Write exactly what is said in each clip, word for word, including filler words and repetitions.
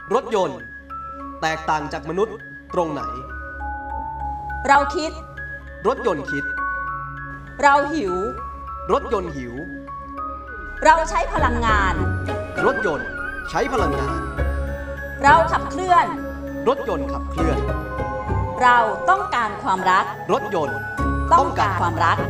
รถยนต์แตกต่างจากมนุษย์ตรงไหนเราคิดรถยนต์คิดเราหิวรถยนต์หิวเราใช้พลังงานรถยนต์ใช้พลังงานเราขับเคลื่อนรถยนต์ขับเคลื่อนเราต้องการความรักรถยนต์ต้องการความรัก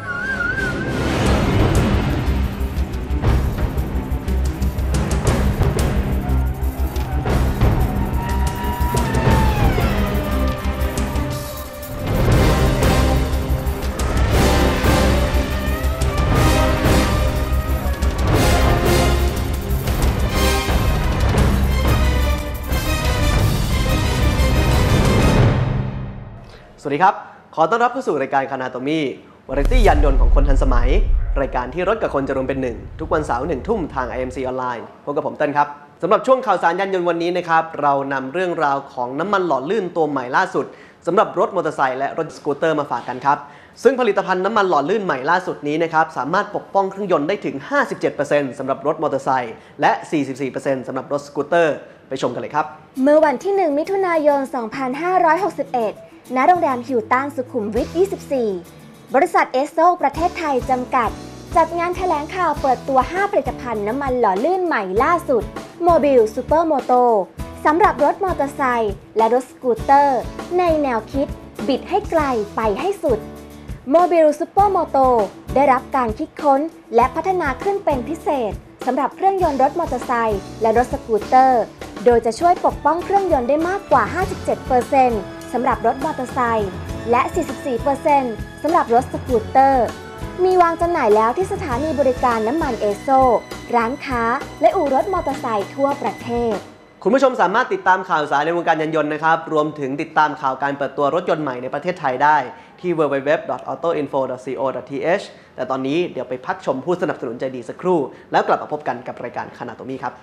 สวัสดีครับขอต้อนรับเข้าสู่รายการคานาโตมีวาไรตี้ยานยนต์ของคนทันสมัยรายการที่รถกับคนจะรวมเป็นหนึ่งทุกวันเสาร์หนึ่งทุ่มทาง ไอ เอ็ม ซี ออนไลน์พบกับผมเต้นครับสำหรับช่วงข่าวสารยานยนต์วันนี้นะครับเรานำเรื่องราวของน้ำมันหล่อลื่นตัวใหม่ล่าสุดสำหรับรถมอเตอร์ไซค์และรถสกูตเตอร์มาฝากกันครับซึ่งผลิตภัณฑ์น้ำมันหล่อลื่นใหม่ล่าสุดนี้นะครับสามารถปกป้องเครื่องยนต์ได้ถึง ห้าสิบเจ็ดเปอร์เซ็นต์ สำหรับรถมอเตอร์ไซค์และ สี่สิบสี่เปอร์เซ็นต์ สำหรับรถสกูตเตอร์ไปชมกันเลยครับเมื่อวันที่หนึ่งมิถุนายนสองพันห้าร้อยหกสิบเอ็ดณ โรงแรมฮิลตันสุขุมวิท ยี่สิบสี่ บริษัทเอสโซประเทศไทยจำกัดจัดงานแถลงข่าวเปิดตัว ห้า ผลิตภัณฑ์น้ำมันหล่อลื่นใหม่ล่าสุด Mobile Super Moto สำหรับรถมอเตอร์ไซค์และรถสกูตเตอร์ในแนวคิดบิดให้ไกลไปให้สุด Mobile Super Moto ได้รับการคิดค้นและพัฒนาขึ้นเป็นพิเศษสำหรับเครื่องยนต์รถมอเตอร์ไซค์และรถสกูตเตอร์โดยจะช่วยปกป้องเครื่องยนต์ได้มากกว่า ห้าสิบเจ็ดเปอร์เซ็นต์ สำหรับรถมอเตอร์ไซค์และ สี่สิบสี่เปอร์เซ็นต์ สำหรับรถสกูตเตอร์มีวางจำหน่ายแล้วที่สถานีบริการน้ำมันเอสโซร้านค้าและอู่รถมอเตอร์ไซค์ทั่วประเทศคุณผู้ชมสามารถติดตามข่าวสารในวงการยานยนต์นะครับรวมถึงติดตามข่าวการเปิดตัวรถยนต์ใหม่ในประเทศไทยได้ที่ ดับเบิลยู ดับเบิลยู ดับเบิลยู ดอท ออโต้ อินโฟ ดอท ซี โอ ดอท ที เอช แต่ตอนนี้เดี๋ยวไปพักชมผู้สนับสนุนใจดีสักครู่แล้วกลับมาพบกันกับรายการคานาโตมีครับ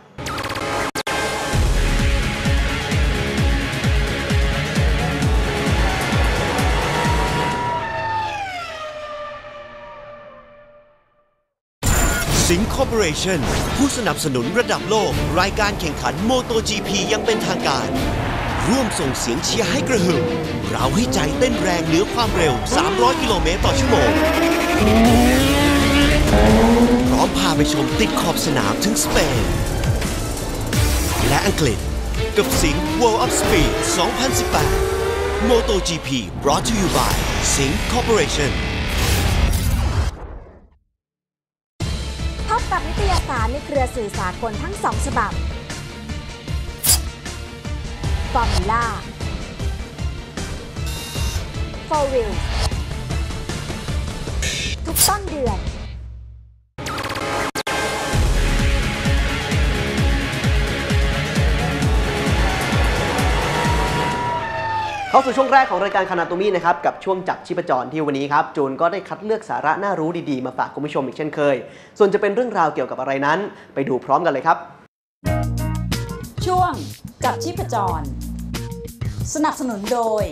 สิงห์คอร์ปอเรชั่นผู้สนับสนุนระดับโลกรายการแข่งขัน โมโต จี พี ยังเป็นทางการร่วมส่งเสียงเชียร์ให้กระหึ่มเราให้ใจเต้นแรงเหนือความเร็วสามร้อยกิโลเมตรต่อชั่วโมงพร้อมพาไปชมติดขอบสนามถึงสเปนและอังกฤษกับสิงห์ World of Speed สองพันสิบแปด โมโต จี พี brought to you by สิงห์คอร์ปอเรชั่นพบกับนิตยสารในเครือสื่อสากลทั้งสองฉบับ Formula Four Wheels ทุกต้นเดือนเข้าสู่ช่วงแรกของรายการคานาโตมีนะครับกับช่วงจับชีพจรที่วันนี้ครับจูนก็ได้คัดเลือกสาระน่ารู้ดีๆมาฝากคุณผู้ชมอีกเช่นเคยส่วนจะเป็นเรื่องราวเกี่ยวกับอะไรนั้นไปดูพร้อมกันเลยครับช่วงจับชีพจรสนับสนุนโดย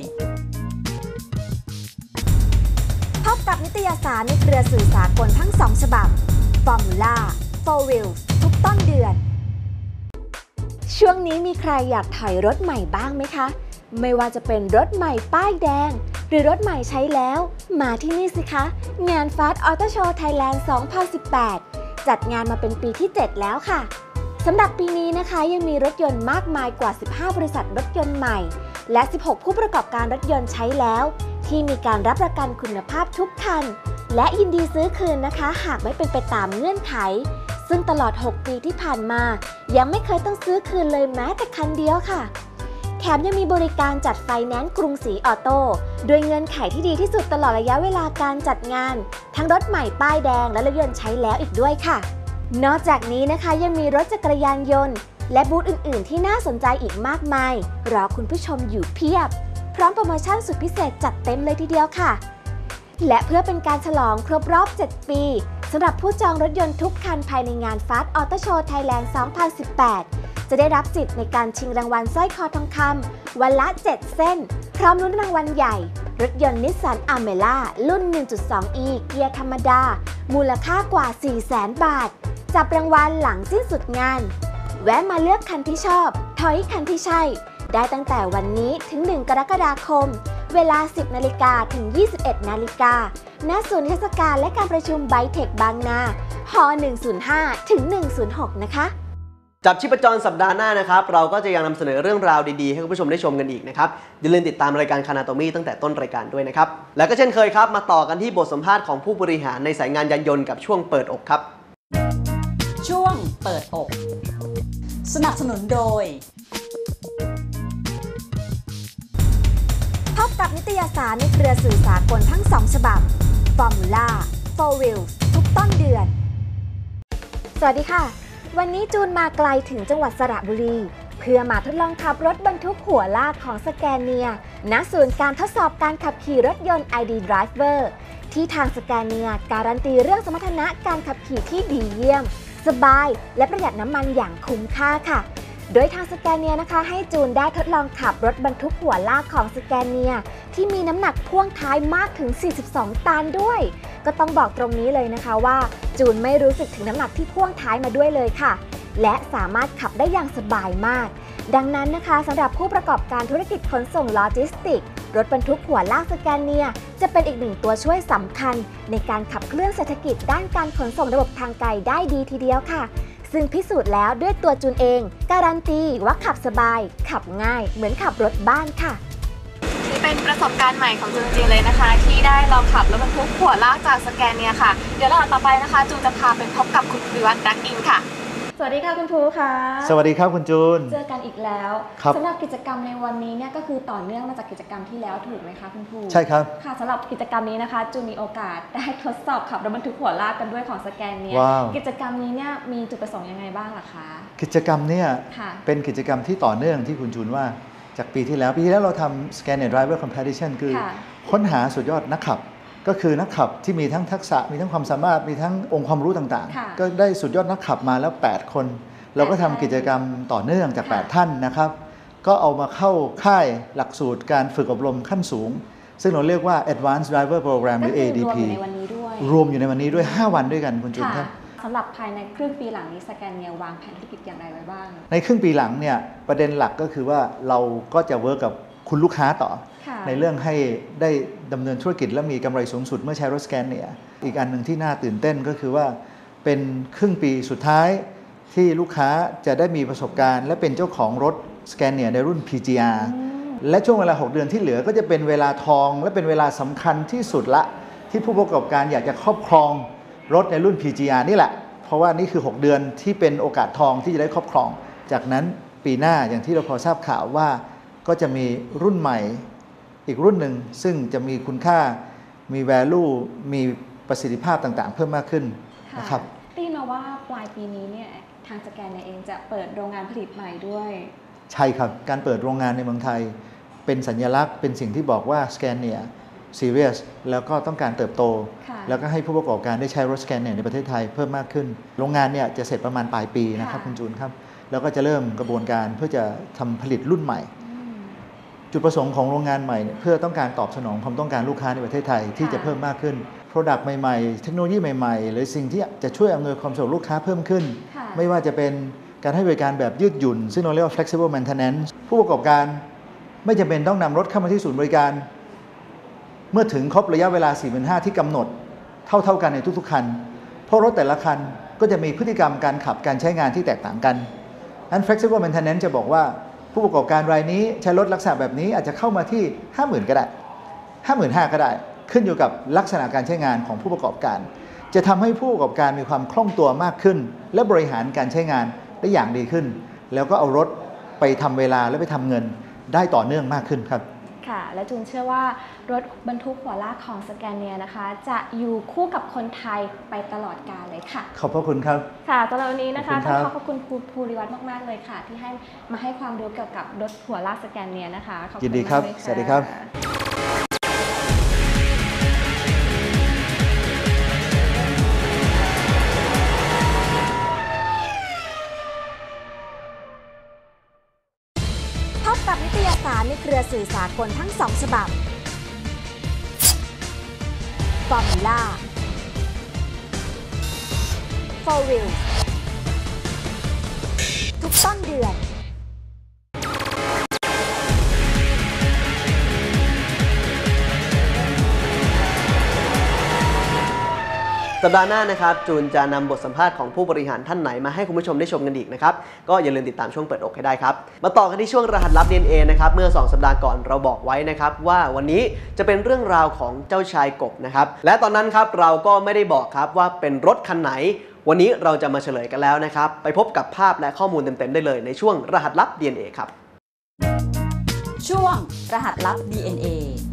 พบกับนิตยสารในเครือสื่อสากลทั้งสองฉบับ Formula Four Wheels ทุกต้นเดือนช่วงนี้มีใครอยากถอยรถใหม่บ้างไหมคะไม่ว่าจะเป็นรถใหม่ป้ายแดงหรือรถใหม่ใช้แล้วมาที่นี่สิคะงาน Fast Auto Show Thailand สองพันสิบแปดจัดงานมาเป็นปีที่เจ็ดแล้วค่ะสำหรับปีนี้นะคะยังมีรถยนต์มากมายกว่าสิบห้าบริษัทรถยนต์ใหม่และสิบหกผู้ประกอบการรถยนต์ใช้แล้วที่มีการรับประกันคุณภาพทุกคันและยินดีซื้อคืนนะคะหากไม่เป็นไปตามเงื่อนไขซึ่งตลอดหกปีที่ผ่านมายังไม่เคยต้องซื้อคืนเลยแม้แต่คันเดียวค่ะแถมยังมีบริการจัดไฟแนนซ์กรุงศรีออโต้ด้วยเงื่อนไขที่ดีที่สุดตลอดระยะเวลาการจัดงานทั้งรถใหม่ป้ายแดงและรถยนต์ใช้แล้วอีกด้วยค่ะนอกจากนี้นะคะยังมีรถจักรยานยนต์และบูธอื่นๆที่น่าสนใจอีกมากมายรอคุณผู้ชมอยู่เพียบพร้อมโปรโมชั่นสุดพิเศษจัดเต็มเลยทีเดียวค่ะและเพื่อเป็นการฉลองครบรอบเจ็ดปีสำหรับผู้จองรถยนต์ทุกคันภายในงาน Fast Auto Show Thailand สองพันสิบแปดจะได้รับสิทธิ์ในการชิงรางวัลสร้อยคอทองคำวันละเจ็ดเส้นพร้อมลุ้นรางวัลใหญ่รถยนต์นิสสันอเมร่ารุ่น หนึ่งจุดสอง อี เกียร์ธรรมดามูลค่ากว่า สี่แสน บาทจับรางวัลหลังสิ้นสุดงานแวะมาเลือกคันที่ชอบถอยคันที่ใช่ได้ตั้งแต่วันนี้ถึงหนึ่งกรกฎาคมเวลา สิบนาฬิกาถึง ยี่สิบเอ็ดนาฬิกาณศูนย์เทศกาลและการประชุมไบเทคบางนาฮหนึ่งศูนย์ห้าถึงหนึ่งศูนย์หกนะคะจับชีพจรสัปดาห์หน้านะครับเราก็จะยังนำเสนอเรื่องราวดีๆให้คุณผู้ชมได้ชมกันอีกนะครับอย่าลืมติดตามรายการคานาโตมีตั้งแต่ต้นรายการด้วยนะครับแล้วก็เช่นเคยครับมาต่อกันที่บทสัมภาษณ์ของผู้บริหารในสายงานยานยนต์กับช่วงเปิดอกครับช่วงเปิดอกสนับสนุนโดยพบกับนิตยสารในเครือสื่อสากลทั้งสองฉบับ Formula โฟร์ Wheels ทุกต้นเดือนสวัสดีค่ะวันนี้จูนมาไกลถึงจังหวัดสระบุรีเพื่อมาทดลองขับรถบรรทุกหัวลากของสแกนเนียณศูนย์การทดสอบการขับขี่รถยนต์ ไอ ดี Driver ที่ทางสแกนเนียการันตีเรื่องสมรรถนะการขับขี่ที่ดีเยี่ยมสบายและประหยัดน้ำมันอย่างคุ้มค่าค่ะโดยทางสแกนเนียนะคะให้จูนได้ทดลองขับรถบรรทุกหัวลากของสแกนเนียที่มีน้ำหนักพ่วงท้ายมากถึงสี่สิบสองตันด้วยก็ต้องบอกตรงนี้เลยนะคะว่าจูนไม่รู้สึกถึงน้ำหนักที่พ่วงท้ายมาด้วยเลยค่ะและสามารถขับได้อย่างสบายมากดังนั้นนะคะสำหรับผู้ประกอบการธุรกิจขนส่งโลจิสติกส์รถบรรทุกหัวลากสแกนเนียจะเป็นอีกหนึ่งตัวช่วยสำคัญในการขับเคลื่อนเศรษฐกิจด้านการขนส่งระบบทางไกลได้ดีทีเดียวค่ะซึ่งพิสูจน์แล้วด้วยตัวจูนเองการันตีว่าขับสบายขับง่ายเหมือนขับรถบ้านค่ะนี่เป็นประสบการณ์ใหม่ของจูนจริงๆเลยนะคะที่ได้ลองขับรถบรรทุกหัวลากจากสแกนเนียค่ะเดี๋ยวลำดับต่อไปนะคะจูนจะพาไปพบกับคุณภูริวัฒน์รักอินค่ะสวัสดีค่ะคุณภูค่ะสวัสดีครับคุณจูนเจอกันอีกแล้วสำหรับกิจกรรมในวันนี้เนี่ยก็คือต่อเนื่องมาจากกิจกรรมที่แล้วถูกไหมคะคุณภูใช่ครับค่ะสำหรับกิจกรรมนี้นะคะจูนมีโอกาสได้ทดสอบขับรถบรรทุกหัวลากกันด้วยของสแกนเนียกิจกรรมนี้เนี่ยมีจุดประสงค์ยังไงบ้างล่ะคะกิจกรรมเนี่ยเป็นกิจกรรมที่ต่อเนื่องที่คุณจูนว่าจากปีที่แล้วปีที่แล้วเราทำ Scanner Driver Competition คือค้นหาสุดยอดนักขับก็คือนักขับที่มีทั้งทักษะมีทั้งความสามารถมีทั้งองค์ความรู้ต่างๆก็ได้สุดยอดนักขับมาแล้วแปดคนเราก็ทำกิจกรรมต่อเนื่องจากแปดท่านนะครับก็เอามาเข้าค่ายหลักสูตรการฝึกอบรมขั้นสูงซึ่งเราเรียกว่า Advanced Driver Program หรือ เอ ดี พี รวมอยู่ในวันนี้ด้วยห้าวันด้วยกันคุณจุนครับสำหรับภายในครึ่งปีหลังนี้สแกนเนียวางแผนธุรกิจอย่างไรไว้บ้างในครึ่งปีหลังเนี่ยประเด็นหลักก็คือว่าเราก็จะเวิร์กกับคุณลูกค้าต่อในเรื่องให้ได้ดำเนินธุรกิจและมีกำไรสูงสุดเมื่อใช้รถสแกนเนียอีกอันหนึ่งที่น่าตื่นเต้นก็คือว่าเป็นครึ่งปีสุดท้ายที่ลูกค้าจะได้มีประสบการณ์และเป็นเจ้าของรถสแกนเนียในรุ่น พี จี อาร์ และช่วงเวลาหกเดือนที่เหลือก็จะเป็นเวลาทองและเป็นเวลาสำคัญที่สุดละที่ผู้ประกอบการอยากจะครอบครองรถในรุ่น พี จี อาร์ นี่แหละเพราะว่านี่คือหกเดือนที่เป็นโอกาสทองที่จะได้ครอบครองจากนั้นปีหน้าอย่างที่เราพอทราบข่าวว่าก็จะมีรุ่นใหม่อีกรุ่นหนึ่งซึ่งจะมีคุณค่ามี value มีประสิทธิภาพต่างๆเพิ่มมากขึ้นนะครับได้ยินมาว่าปลายปีนี้เนี่ยทางสแกนเองจะเปิดโรงงานผลิตใหม่ด้วยใช่ครับการเปิดโรงงานในเมืองไทยเป็นสัญลักษณ์เป็นสิ่งที่บอกว่าสแกนเนียซีเรียสแล้วก็ต้องการเติบโตแล้วก็ให้ผู้ประกอบการได้ใช้รถสแกนเนียในประเทศไทยเพิ่มมากขึ้นโรงงานเนี่ยจะเสร็จประมาณปลายปีนะครับคุณจูนครับแล้วก็จะเริ่มกระบวนการเพื่อจะทำผลิตรุ่นใหม่จุดประสงค์ของโรงงานใหม่เพื่อต้องการตอบสนองความต้องการลูกค้าในประเทศไทยที่จะเพิ่มมากขึ้น Product ใหม่ๆเทคโนโลยีใหม่ๆหรือสิ่งที่จะช่วยอำนวยความสะดวกลูกค้าเพิ่มขึ้นไม่ว่าจะเป็นการให้บริการแบบยืดหยุ่นซึ่งเราเรียกว่า flexible maintenance ผู้ประกอบการไม่จำเป็นต้องนำรถเข้ามาที่ศูนย์บริการเมื่อถึงครบระยะเวลา สี่หมื่นห้าพัน ที่กำหนดเท่าๆกันในทุกๆคันเพราะรถแต่ละคันก็จะมีพฤติกรรมการขับการใช้งานที่แตกต่างกันนั้น flexible maintenance จะบอกว่าผู้ประกอบการรายนี้ใช้รถลักษณะแบบนี้อาจจะเข้ามาที่ ห้าหมื่น ก็ได้ ห้าหมื่นห้าพัน ก็ได้ขึ้นอยู่กับลักษณะการใช้งานของผู้ประกอบการจะทำให้ผู้ประกอบการมีความคล่องตัวมากขึ้นและบริหารการใช้งานได้อย่างดีขึ้นแล้วก็เอารถไปทำเวลาและไปทำเงินได้ต่อเนื่องมากขึ้นครับค่ะและจูนเชื่อว่ารถบรรทุกหัวลากของสแกนเนียนะคะจะอยู่คู่กับคนไทยไปตลอดกาลเลยค่ะขอบพระคุณครับค่ะตอนนี้นะคะต้องขอขอบคุณครูภูริวัฒน์มากๆเลยค่ะที่ให้มาให้ความรู้เกี่ยวกับรถหัวลากสแกนเนียนะคะขอบคุณยินดีครับสวัสดีครับกับนิตยสารในเครือสื่อสากลทั้งสองฉบับ Formula โฟร์ Wheels ทุกต้นเดือนสัปดาห์หน้านะครับจูนจะนำบทสัมภาษณ์ของผู้บริหารท่านไหนมาให้คุณผู้ชมได้ชมกันอีกนะครับก็อย่าลืมติดตามช่วงเปิดอกให้ได้ครับมาต่อกันที่ช่วงรหัสลับ ดี เอ็น เอ นะครับเมื่อสองสัปดาห์ก่อนเราบอกไว้นะครับว่าวันนี้จะเป็นเรื่องราวของเจ้าชายกบนะครับและตอนนั้นครับเราก็ไม่ได้บอกครับว่าเป็นรถคันไหนวันนี้เราจะมาเฉลยกันแล้วนะครับไปพบกับภาพและข้อมูลเต็มๆได้เลยในช่วงรหัสลับ ดี เอ็น เอ ครับช่วงรหัสลับ ดี เอ็น เอ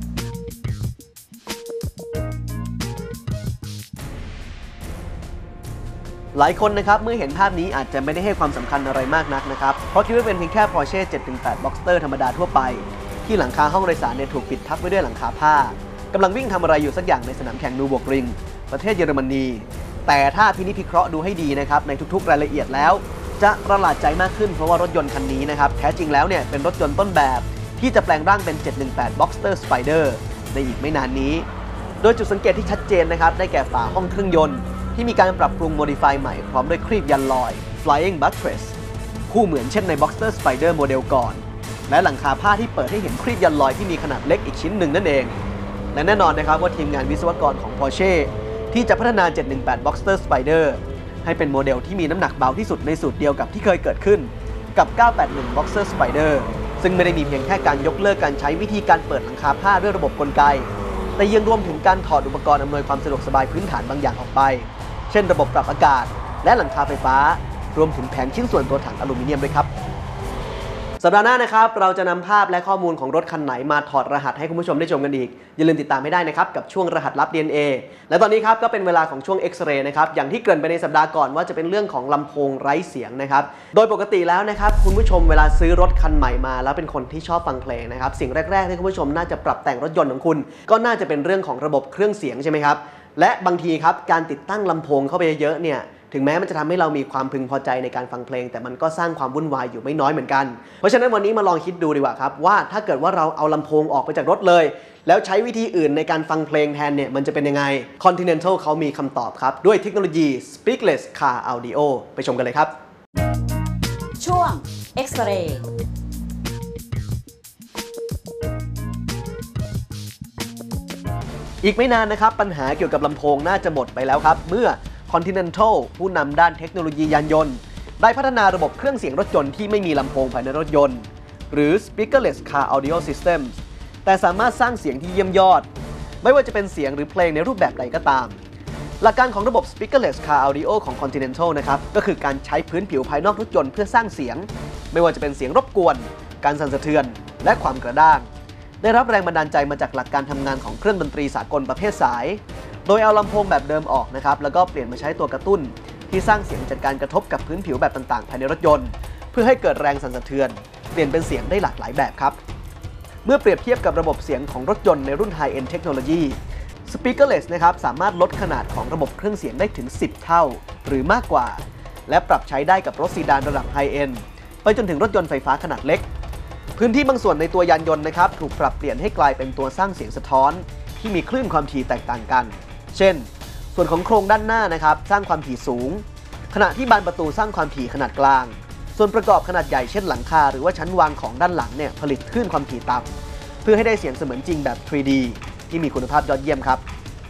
หลายคนนะครับเมื่อเห็นภาพนี้อาจจะไม่ได้ให้ความสำคัญอะไรมากนักนะครับเพราะคิดว่าเป็นเพียงแค่ Porsche เจ็ดหนึ่งแปด Boxster ธรรมดาทั่วไปที่หลังคาห้องโดยสารเนี่ยถูกปิดทับไว้ด้วยหลังคาผ้ากำลังวิ่งทำอะไรอยู่สักอย่างในสนามแข่งนูร์บุร์กริงประเทศเยอรมนีแต่ถ้าพินิจพิเคราะห์ดูให้ดีนะครับในทุกๆรายละเอียดแล้วจะประหลาดใจมากขึ้นเพราะว่ารถยนต์คันนี้นะครับแท้จริงแล้วเนี่ยเป็นรถยนต์ต้นแบบที่จะแปลงร่างเป็น เจ็ดหนึ่งแปด Boxster Spider ในอีกไม่นานนี้โดยจุดสังเกตที่ชัดเจนนะครับได้แก่ฝาห้องเครื่องยนต์ที่มีการปรับปรุงโมดิฟายใหม่พร้อมด้วยครีบยันลอย Flying Buttress คู่เหมือนเช่นใน Boxster Spider โมเดลก่อนและหลังคาผ้าที่เปิดให้เห็นครีบยันลอยที่มีขนาดเล็กอีกชิ้นหนึ่งนั่นเองและแน่นอนนะครับว่าทีมงานวิศวกรของ Porsche ที่จะพัฒนา เจ็ดหนึ่งแปด Boxster Spider ให้เป็นโมเดลที่มีน้ำหนักเบาที่สุดในสูตรเดียวกับที่เคยเกิดขึ้นกับ เก้าแปดหนึ่ง Boxster Spider ซึ่งไม่ได้มีเพียงแค่การยกเลิกการใช้วิธีการเปิดหลังคาผ้าด้วยระบบกลไกแต่ยังรวมถึงการถอดอุปกรณ์อำนวยความสะดวกสบายพื้นฐานบางอย่างออกไปเช่นระบบปรับอากาศและหลังคาไฟฟ้ารวมถึงแผงชิ้นส่วนตัวถังอลูมิเนียมด้วยครับสัปดาห์หน้านะครับเราจะนำภาพและข้อมูลของรถคันไหนมาถอดรหัสให้คุณผู้ชมได้ชมกันอีกอย่าลืมติดตามให้ได้นะครับกับช่วงรหัสลับ ดี เอ็น เอ และตอนนี้ครับก็เป็นเวลาของช่วงเอ็กซเรย์นะครับอย่างที่เกริ่นไปในสัปดาห์ก่อนว่าจะเป็นเรื่องของลำโพงไร้เสียงนะครับโดยปกติแล้วนะครับคุณผู้ชมเวลาซื้อรถคันใหม่มาแล้วเป็นคนที่ชอบฟังเพลงนะครับสิ่งแรกๆที่คุณผู้ชมน่าจะปรับแต่งรถยนต์ของคุณก็น่าจะเป็นเรื่องของระบบเครื่องเสียงใช่ไหมครับและบางทีครับการติดตั้งลำโพงเข้าไปเยอะๆเนี่ยถึงแม้มันจะทำให้เรามีความพึงพอใจในการฟังเพลงแต่มันก็สร้างความวุ่นวายอยู่ไม่น้อยเหมือนกันเพราะฉะนั้นวันนี้มาลองคิดดูดีกว่าครับว่าถ้าเกิดว่าเราเอาลำโพงออกไปจากรถเลยแล้วใช้วิธีอื่นในการฟังเพลงแทนเนี่ยมันจะเป็นยังไง Continental เขามีคำตอบครับด้วยเทคโนโลยี Speakless Car Audio ไปชมกันเลยครับช่วงเอ็กซเรย์อีกไม่นานนะครับปัญหาเกี่ยวกับลำโพงน่าจะหมดไปแล้วครับเมื่อContinental ผู้นำด้านเทคโนโลยียานยนต์ได้พัฒนาระบบเครื่องเสียงรถยนต์ที่ไม่มีลำโพงภายในรถยนต์หรือ Speakerless Car Audio Systems แต่สามารถสร้างเสียงที่เยี่ยมยอดไม่ว่าจะเป็นเสียงหรือเพลงในรูปแบบใดก็ตามหลักการของระบบ Speakerless Car Audio ของ Continental นะครับก็คือการใช้พื้นผิวภายนอกรถยนต์เพื่อสร้างเสียงไม่ว่าจะเป็นเสียงรบกวนการสั่นสะเทือนและความกระด้างได้รับแรงบันดาลใจมาจากหลักการทำงานของเครื่องดนตรีสากลประเภทสายโดยเอาลำโพงแบบเดิมออกนะครับแล้วก็เปลี่ยนมาใช้ตัวกระตุ้นที่สร้างเสียงจากการกระทบกับพื้นผิวแบบต่างๆภายในรถยนต์เพื่อให้เกิดแรงสั่นสะเทือนเปลี่ยนเป็นเสียงได้หลากหลายแบบครับเมื่อเปรียบเทียบกับระบบเสียงของรถยนต์ในรุ่น High End Technology Speakerless นะครับสามารถลดขนาดของระบบเครื่องเสียงได้ถึงสิบเท่าหรือมากกว่าและปรับใช้ได้กับรถซีดานระดับ High End ไปจนถึงรถยนต์ไฟฟ้าขนาดเล็กพื้นที่บางส่วนในตัวยานยนต์นะครับถูกปรับเปลี่ยนให้กลายเป็นตัวสร้างเสียงสะท้อนที่มีคลื่นความถี่แตกต่างกันเช่นส่วนของโครงด้านหน้านะครับสร้างความถี่สูงขณะที่บานประตูสร้างความถี่ขนาดกลางส่วนประกอบขนาดใหญ่เช่นหลังคาหรือว่าชั้นวางของด้านหลังเนี่ยผลิตคลื่นความถี่ต่ำเพื่อให้ได้เสียงเสมือนจริงแบบ ทรี ดี ที่มีคุณภาพยอดเยี่ยมครับ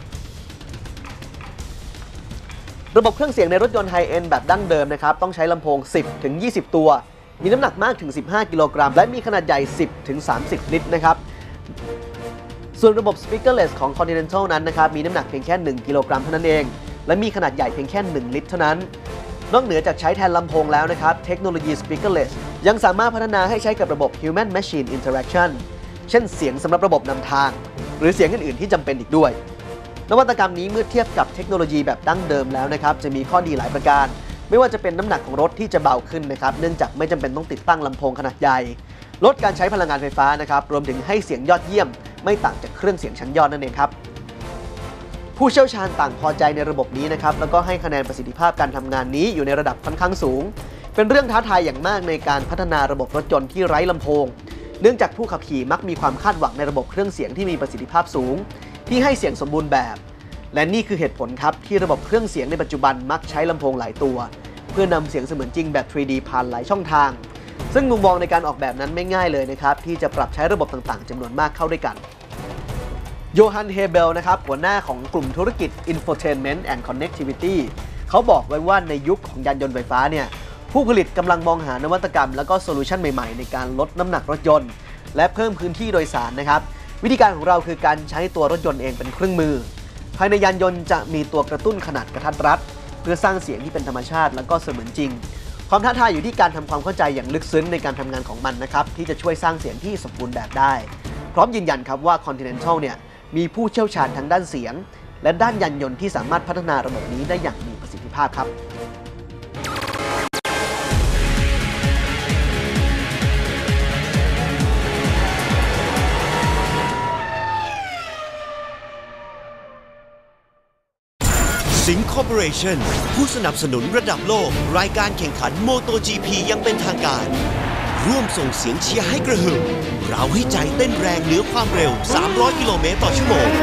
ระบบเครื่องเสียงในรถยนต์ไฮเอนด์แบบดั้งเดิมนะครับต้องใช้ลำโพง สิบถึงยี่สิบ ตัวมีน้ำหนักมากถึงสิบห้ากิโลกรัมและมีขนาดใหญ่ สิบถึงสามสิบ ลิตรนะครับส่วนระบบ Speakerless ของ Continental นั้นนะครับมีน้ำหนักเพียงแค่หนึ่งกิโลกรัมเท่านั้นเองและมีขนาดใหญ่เพียงแค่หนึ่งลิตรเท่านั้นนอกเหนือจากใช้แทนลำโพงแล้วนะครับเทคโนโลยี Speakerless ยังสามารถพัฒนาให้ใช้กับระบบ Human Machine Interaction เช่นเสียงสำหรับระบบนำทางหรือเสียงอื่นๆที่จำเป็นอีกด้วยนวัตกรรมนี้เมื่อเทียบกับเทคโนโลยีแบบดั้งเดิมแล้วนะครับจะมีข้อดีหลายประการไม่ว่าจะเป็นน้ำหนักของรถที่จะเบาขึ้นนะครับเนื่องจากไม่จำเป็นต้องติดตั้งลำโพงขนาดใหญ่ลดการใช้พลังงานไฟฟ้านะครับรวมถึงให้เสียงยอดเยี่ยมไม่ต่างจากเครื่องเสียงชั้นยอดนั่นเองครับผู้เชี่ยวชาญต่างพอใจในระบบนี้นะครับแล้วก็ให้คะแนนประสิทธิภาพการทำงานนี้อยู่ในระดับค่อนข้างสูงเป็นเรื่องท้าทายอย่างมากในการพัฒนาระบบรถยนต์ที่ไร้ลำโพงเนื่องจากผู้ขับขี่มักมีความคาดหวังในระบบเครื่องเสียงที่มีประสิทธิภาพสูงที่ให้เสียงสมบูรณ์แบบและนี่คือเหตุผลครับที่ระบบเครื่องเสียงในปัจจุบันมักใช้ลำโพงหลายตัวเพื่อนำเสียงเสมือนจริงแบบ ทรี ดี ผ่านหลายช่องทางซึ่งมุมมองในการออกแบบนั้นไม่ง่ายเลยนะครับที่จะปรับใช้ระบบต่างๆจำนวนมากเข้าด้วยกันโยฮัน เฮเบลนะครับหัวหน้าของกลุ่มธุรกิจ Infotainment and Connectivity เขาบอกไว้ว่าในยุคของยานยนต์ไฟฟ้าเนี่ยผู้ผลิตกำลังมองหานวัตกรรมแล้วก็โซลูชันใหม่ๆในการลดน้ำหนักรถยนต์และเพิ่มพื้นที่โดยสารนะครับวิธีการของเราคือการใช้ตัวรถยนต์เองเป็นเครื่องมือภายในยานยนต์จะมีตัวกระตุ้นขนาดกระทัดรัดเพื่อสร้างเสียงที่เป็นธรรมชาติแล้วก็เสมือนจริงความท้าทายอยู่ที่การทำความเข้าใจอย่างลึกซึ้งในการทำงานของมันนะครับที่จะช่วยสร้างเสียงที่สมบูรณ์แบบได้พร้อมยืนยันครับว่า Continental เนี่ยมีผู้เชี่ยวชาญทางด้านเสียงและด้านยานยนต์ที่สามารถพัฒนาระบบนี้ได้อย่างมีประสิทธิภาพครับสิงห์คอร์ปอเรชั่นผู้สนับสนุนระดับโลกรายการแข่งขัน MotoGP ยังเป็นทางการร่วมส่งเสียงเชียร์ให้กระหึ่มเราให้ใจเต้นแรงเหนือความเร็วสามร้อยกิโลเมตรต่อชั่วโมง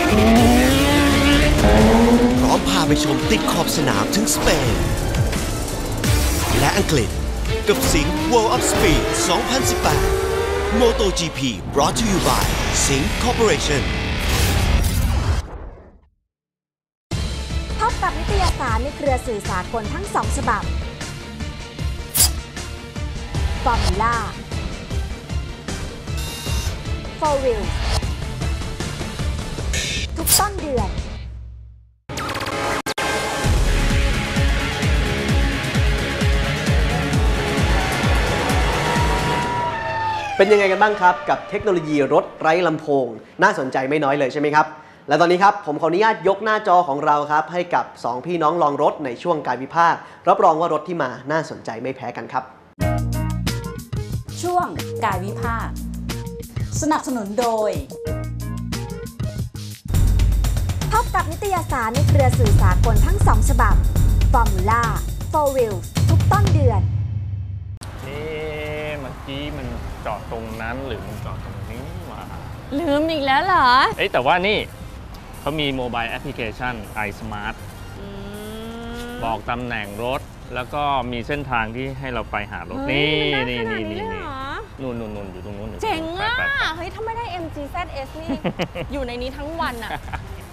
พร้อมพาไปชมติดขอบสนามถึงสเปนและอังกฤษกับสิงห์ World of Speed สองพันสิบแปด MotoGP brought to you by สิงห์ Corporation พบกับนิตยสารในเครือสื่อสากลทั้งสองฉบับ Formula Four Wheels ทุกต้นเดือนเป็นยังไงกันบ้างครับกับเทคโนโลยีรถไร้ลำโพงน่าสนใจไม่น้อยเลยใช่ไหมครับและตอนนี้ครับผมขออนุญาตยกหน้าจอของเราครับให้กับสองพี่น้องลองรถในช่วงการวิพากษ์รับรองว่ารถที่มาน่าสนใจไม่แพ้กันครับช่วงกายวิภาคสนับสนุนโดยพบกับนิตยสารในเครือสื่อสากลทั้งสองฉบับ Formula Four Wheels ทุกต้นเดือนเอ๊ะเมื่อกี้มันจอดตรงนั้นหรือมันจอดตรงนี้มาลืมอีกแล้วเหรอเอ้ยแต่ว่านี่เขามีโมบายแอปพลิเคชัน iSmart บอกตำแหน่งรถแล้วก็มีเส้นทางที่ให้เราไปหารถนี่นี่นี่นี่นู่นนู่นนู่นอยู่ตรงนู้นเจ๋งอ่ะเฮ้ยถ้าไม่ได้ เอ็ม จี แซด เอส นี่ อยู่ในนี้ทั้งวันอ่ะ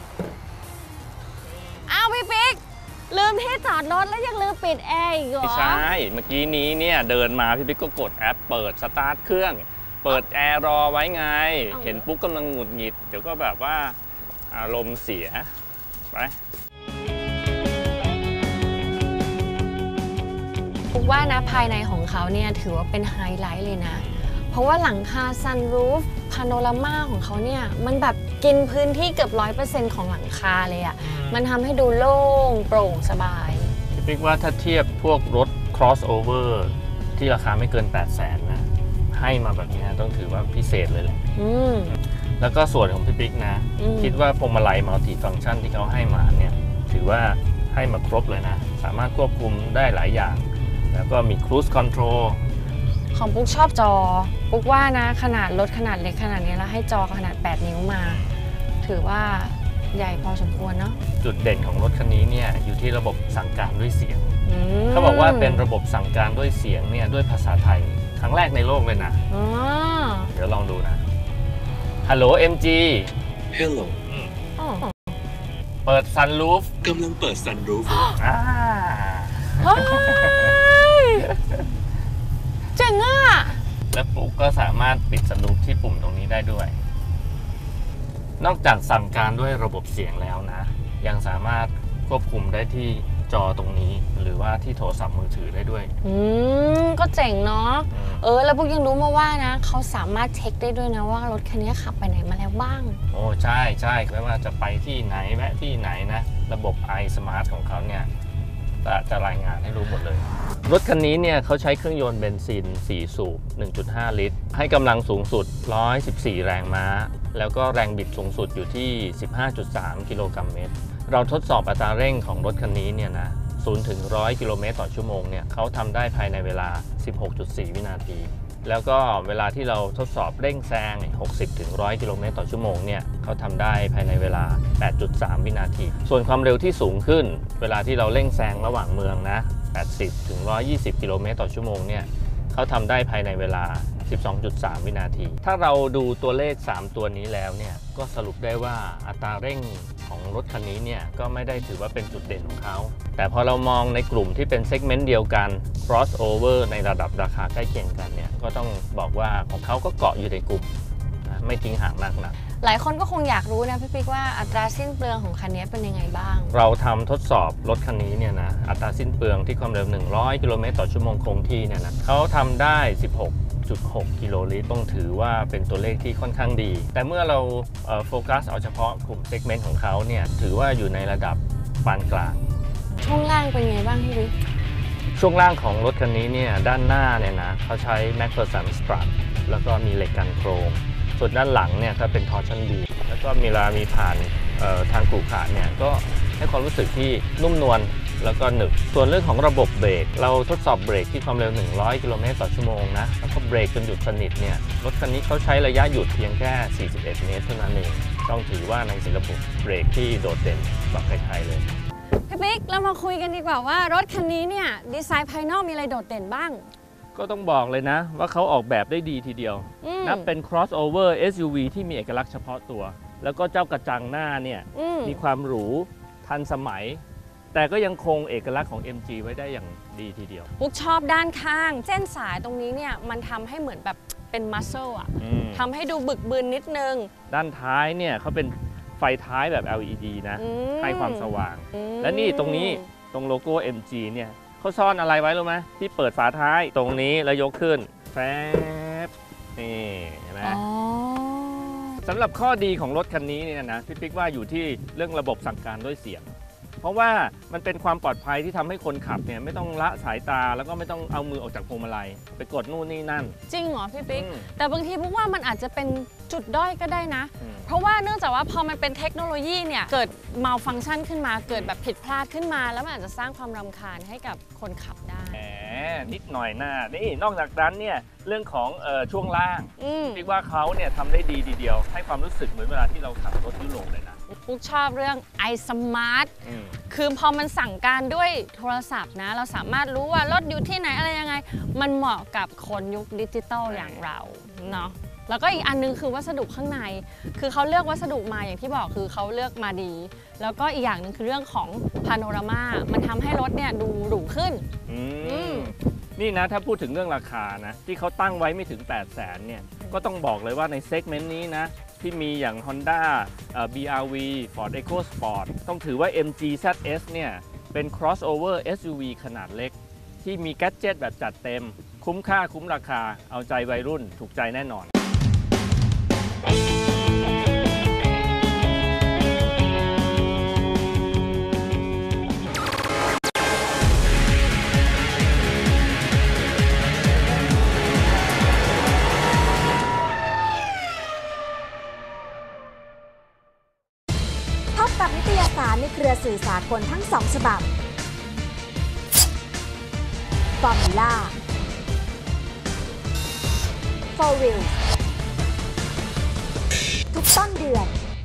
อ้าวพี่ปิ๊กลืมที่จอดรถแล้วยังลืมปิดแอร์อีกเหรอไม่ใช่เมื่อกี้นี้เนี่ยเดินมาพี่ปิ๊กก็กดแอปเปิดสตาร์ทเครื่องเปิดแอร์รอไว้ไงเห็นปุ๊บกำลังหงุดหงิดเดี๋ยวก็แบบว่าอารมณ์เสียไปปุ๊กว่านะภายในของเขาเนี่ยถือว่าเป็นไฮไลท์เลยนะเพราะว่าหลังคาซันรูฟพาโนรามาของเขาเนี่ยมันแบบกินพื้นที่เกือบร้อยเปอร์เซ็นต์ของหลังคาเลยอ่ะมันทำให้ดูโล่งโปร่งสบายพี่ปิ๊กว่าถ้าเทียบพวกรถ crossover ที่ราคาไม่เกิน แปดแสน นะให้มาแบบนี้ต้องถือว่าพิเศษเลยแหละแล้วก็ส่วนของพี่ปิ๊กนะคิดว่าพวงมาลัยมัลติฟังก์ชันที่เขาให้มาเนี่ยถือว่าให้มาครบเลยนะสามารถควบคุมได้หลายอย่างแล้วก็มี Cruise Control ของปุ๊กชอบจอปุ๊กว่านะขนาดรถขนาดเล็กขนาดนี้แล้วให้จอขนาดแปดนิ้วมาถือว่าใหญ่พอสมควรเนาะจุดเด่นของรถคันนี้เนี่ยอยู่ที่ระบบสั่งการด้วยเสียงเขาบอกว่าเป็นระบบสั่งการด้วยเสียงเนี่ยด้วยภาษาไทยครั้งแรกในโลกเลยนะเดี๋ยวลองดูนะฮัลโหล เอ็ม จี Hello เปิดซันรูฟกำลังเปิดซันรูฟเจ๋งอ่ะและปุ๊กก็สามารถปิดซันรูฟที่ปุ่มตรงนี้ได้ด้วยนอกจากสั่งการด้วยระบบเสียงแล้วนะยังสามารถควบคุมได้ที่จอตรงนี้หรือว่าที่โทรศัพท์มือถือได้ด้วยอืมก็เจ๋งเนาะเออแล้วพวกยังรู้มาว่านะเขาสามารถเช็คได้ด้วยนะว่ารถคันนี้ขับไปไหนมาแล้วบ้างโอ้ใช่ใช่ไม่ว่าจะไปที่ไหนแวะที่ไหนนะระบบ iSmart ของเขาเนี่ยจะจะรายงานให้รู้หมดเลยรถคันนี้เนี่ยเขาใช้เครื่องยนต์เบนซินสี่สูบ หนึ่งจุดห้า ลิตรให้กำลังสูงสุดหนึ่งร้อยสิบสี่แรงม้าแล้วก็แรงบิดสูงสุดอยู่ที่ สิบห้าจุดสาม กิโลกรัมเมตรเราทดสอบอัตราเร่งของรถคันนี้เนี่ยนะศูนย์ถึงหนึ่งร้อยกิโลเมตรต่อชั่วโมงเนี่ยเขาทำได้ภายในเวลา สิบหกจุดสี่ วินาทีแล้วก็เวลาที่เราทดสอบเร่งแซง หกสิบถึงหนึ่งร้อย กิโลเมตรต่อชั่วโมงเนี่ยเขาทำได้ภายในเวลา แปดจุดสาม วินาทีส่วนความเร็วที่สูงขึ้นเวลาที่เราเร่งแซงระหว่างเมืองนะ แปดสิบถึงหนึ่งร้อยยี่สิบ กิโลเมตรต่อชั่วโมงเนี่ยเขาทำได้ภายในเวลาสิบสองจุดสาม วินาที ถ้าเราดูตัวเลข สาม ตัวนี้แล้วเนี่ยก็สรุปได้ว่าอัตราเร่งของรถคันนี้เนี่ยก็ไม่ได้ถือว่าเป็นจุดเด่นของเขาแต่พอเรามองในกลุ่มที่เป็นเซกเมนต์เดียวกัน cross over ในระดับราคาใกล้เคียงกันเนี่ยก็ต้องบอกว่าของเขาก็เกาะอยู่ในกลุ่มนะไม่ทิ้งห่างมากนักหลายคนก็คงอยากรู้นะพี่ปิ๊กว่าอัตราสิ้นเปลืองของคันนี้เป็นยังไงบ้างเราทำทดสอบรถคันนี้เนี่ยนะอัตราสิ้นเปลืองที่ความเร็วหนึ่งร้อยกิโลเมตรต่อชั่วโมงคงที่เนี่ยนะเขาทำได้ สิบหกจุดหก กิโลลิตรต้องถือว่าเป็นตัวเลขที่ค่อนข้างดี แต่เมื่อเราโฟกัสเอาเฉพาะกลุ่มเซกเมนต์ของเขาเนี่ยถือว่าอยู่ในระดับปานกลางช่วงล่างเป็นไงบ้างพี่ปิ๊กช่วงล่างของรถคันนี้เนี่ยด้านหน้าเนี่ยนะเขาใช้ MacPherson Strut แล้วก็มีเหล็กกันโครงส่วนด้านหลังเนี่ยก็เป็น Torsion B แล้วก็มีเวลามีผ่านทางขรุขระเนี่ยก็ให้ความรู้สึกที่นุ่มนวลแล้วก็หนึบส่วนเรื่องของระบบเบรกเราทดสอบเบรกที่ความเร็วหนึ่งร้อยกิโลเมตรต่อชั่วโมงนะแล้วก็เบรกจนหยุดสนิทเนี่ยรถคันนี้เขาใช้ระยะหยุดเพียงแค่สี่สิบเอ็ดเมตรเท่านั้นเองต้องถือว่าในระบบเบรกที่โดดเด่นกว่าใครๆเลยพี่ปิ๊กเรามาคุยกันดีกว่าว่ารถคันนี้เนี่ยดีไซน์ภายนอกมีอะไรโดดเด่นบ้างก็ต้องบอกเลยนะว่าเขาออกแบบได้ดีทีเดียวนับเป็น crossover เอส ยู วี ที่มีเอกลักษณ์เฉพาะตัวแล้วก็เจ้ากระจังหน้าเนี่ยมมีความหรูทันสมัยแต่ก็ยังคงเอกลักษณ์ของ เอ็ม จี ไว้ได้อย่างดีทีเดียวปุ๊กชอบด้านข้างเส้นสายตรงนี้เนี่ยมันทำให้เหมือนแบบเป็นมัสเซลอะทำให้ดูบึกบึนนิดนึงด้านท้ายเนี่ยเขาเป็นไฟท้ายแบบ แอล อี ดี นะให้ความสว่างและนี่ตรงนี้ตรงโลโก้ เอ็ม จี เนี่ยเขาซ่อนอะไรไว้รู้ไหมที่เปิดฝาท้ายตรงนี้แล้วยกขึ้นแฟบนี่เห็นไหมสำหรับข้อดีของรถคันนี้เนี่ยนะพี่ปิ๊กว่าอยู่ที่เรื่องระบบสั่งการด้วยเสียงเพราะว่ามันเป็นความปลอดภัยที่ทำให้คนขับเนี่ยไม่ต้องละสายตาแล้วก็ไม่ต้องเอามือออกจากพวงมาลัยไปกดนู่นนี่นั่นจริงเหรอพี่ปิ๊กแต่บางทีปุ๊กว่ามันอาจจะเป็นจุดด้อยก็ได้นะเพราะว่าเนื่องจากว่าพอมันเป็นเทคโนโลยีเนี่ยเกิด malfunction ขึ้นมาเกิดแบบผิดพลาดขึ้นมาแล้วมันอาจจะสร้างความรำคาญให้กับคนขับได้แหมนิดหน่อยหน้านี่นอกจากนั้นเนี่ยเรื่องของเอ่อช่วงล่างพี่ว่าเขาเนี่ยทำได้ดีทีเดียวให้ความรู้สึกเหมือนเวลาที่เราขับรถยุโรปเลยนะปุ๊กชอบเรื่อง iSmart คือพอมันสั่งการด้วยโทรศัพท์นะเราสามารถรู้ว่ารถอยู่ที่ไหนอะไรยังไงมันเหมาะกับคนยุคดิจิตอลอย่างเราเนาะแล้วก็อีกอันนึงคือวัสดุข้างในคือเขาเลือกวัสดุมาอย่างที่บอกคือเขาเลือกมาดีแล้วก็อีกอย่างนึงคือเรื่องของพาโนรามามันทำให้รถเนี่ยดูหรูขึ้นนี่นะถ้าพูดถึงเรื่องราคานะที่เขาตั้งไว้ไม่ถึง แปดแสน เนี่ยก็ต้องบอกเลยว่าในเซกเมนต์นี้นะที่มีอย่าง Honda บี อาร์ วี Ford EcoSport ต้องถือว่า เอ็ม จี แซด เอส เนี่ยเป็น crossover เอส ยู วี ขนาดเล็กที่มีแกดเจ็ตแบบจัดเต็มคุ้มค่าคุ้มราคาเอาใจวัยรุ่นถูกใจแน่นอนกับนิตยสารในเครือสื่อสากลทั้งสองฉบับ Formula Four Wheels ทุกต้นเดือน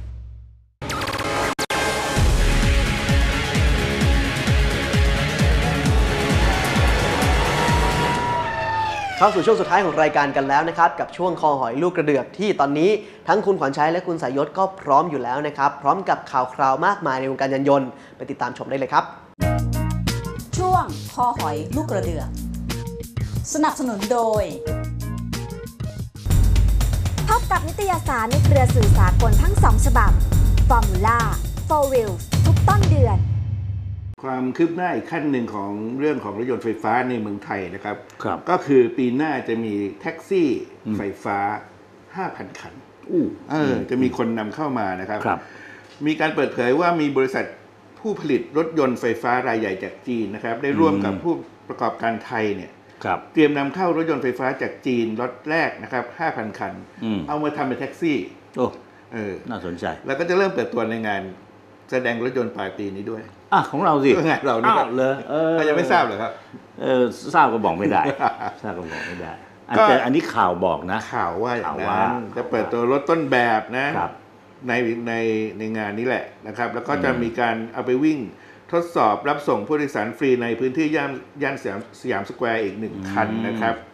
เข้าสู่ช่วงสุดท้ายของรายการกันแล้วนะครับกับช่วงคอหอยลูกกระเดือกที่ตอนนี้ทั้งคุณขวัญชัยและคุณสายยศก็พร้อมอยู่แล้วนะครับพร้อมกับข่าวคราวมากมายในวงการยานยนต์ไปติดตามชมได้เลยครับช่วงคอหอยลูกกระเดือกสนับสนุนโดยพบกับนิตยสารในเครือสื่อสากลทั้งสองฉบับ Formula Four Wheels ทุกต้นเดือนความคืบหน้าอีกขั้นหนึ่งของเรื่องของรถยนต์ไฟฟ้าในเมืองไทยนะครับก็คือปีหน้าจะมีแท็กซี่ไฟฟ้า ห้าพัน คันอู้เออจะมีคนนำเข้ามานะครับมีการเปิดเผยว่ามีบริษัทผู้ผลิตรถยนต์ไฟฟ้ารายใหญ่จากจีนนะครับได้ร่วมกับผู้ประกอบการไทยเนี่ยเตรียมนำเข้ารถยนต์ไฟฟ้าจากจีนล็อตแรกนะครับ ห้าพัน คันเอามาทำเป็นแท็กซี่โอ้เออน่าสนใจแล้วก็จะเริ่มเปิดตัวในงานแสดงรถยนต์ปลายปีนี้ด้วยอ่ะของเราสิงานเรานี่ครับเลยเออยังไม่ทราบเหรอครับเออทราบก็บอกไม่ได้ทราบก็บอกไม่ได้แต่อันนี้ข่าวบอกนะข่าวว่าอย่างนั้นจะเปิดตัวรถต้นแบบนะในในในงานนี้แหละนะครับแล้วก็จะมีการเอาไปวิ่งทดสอบรับส่งผู้โดยสารฟรีในพื้นที่ย่านย่านสยามสยามสแควร์อีกหนึ่งคันนะครับ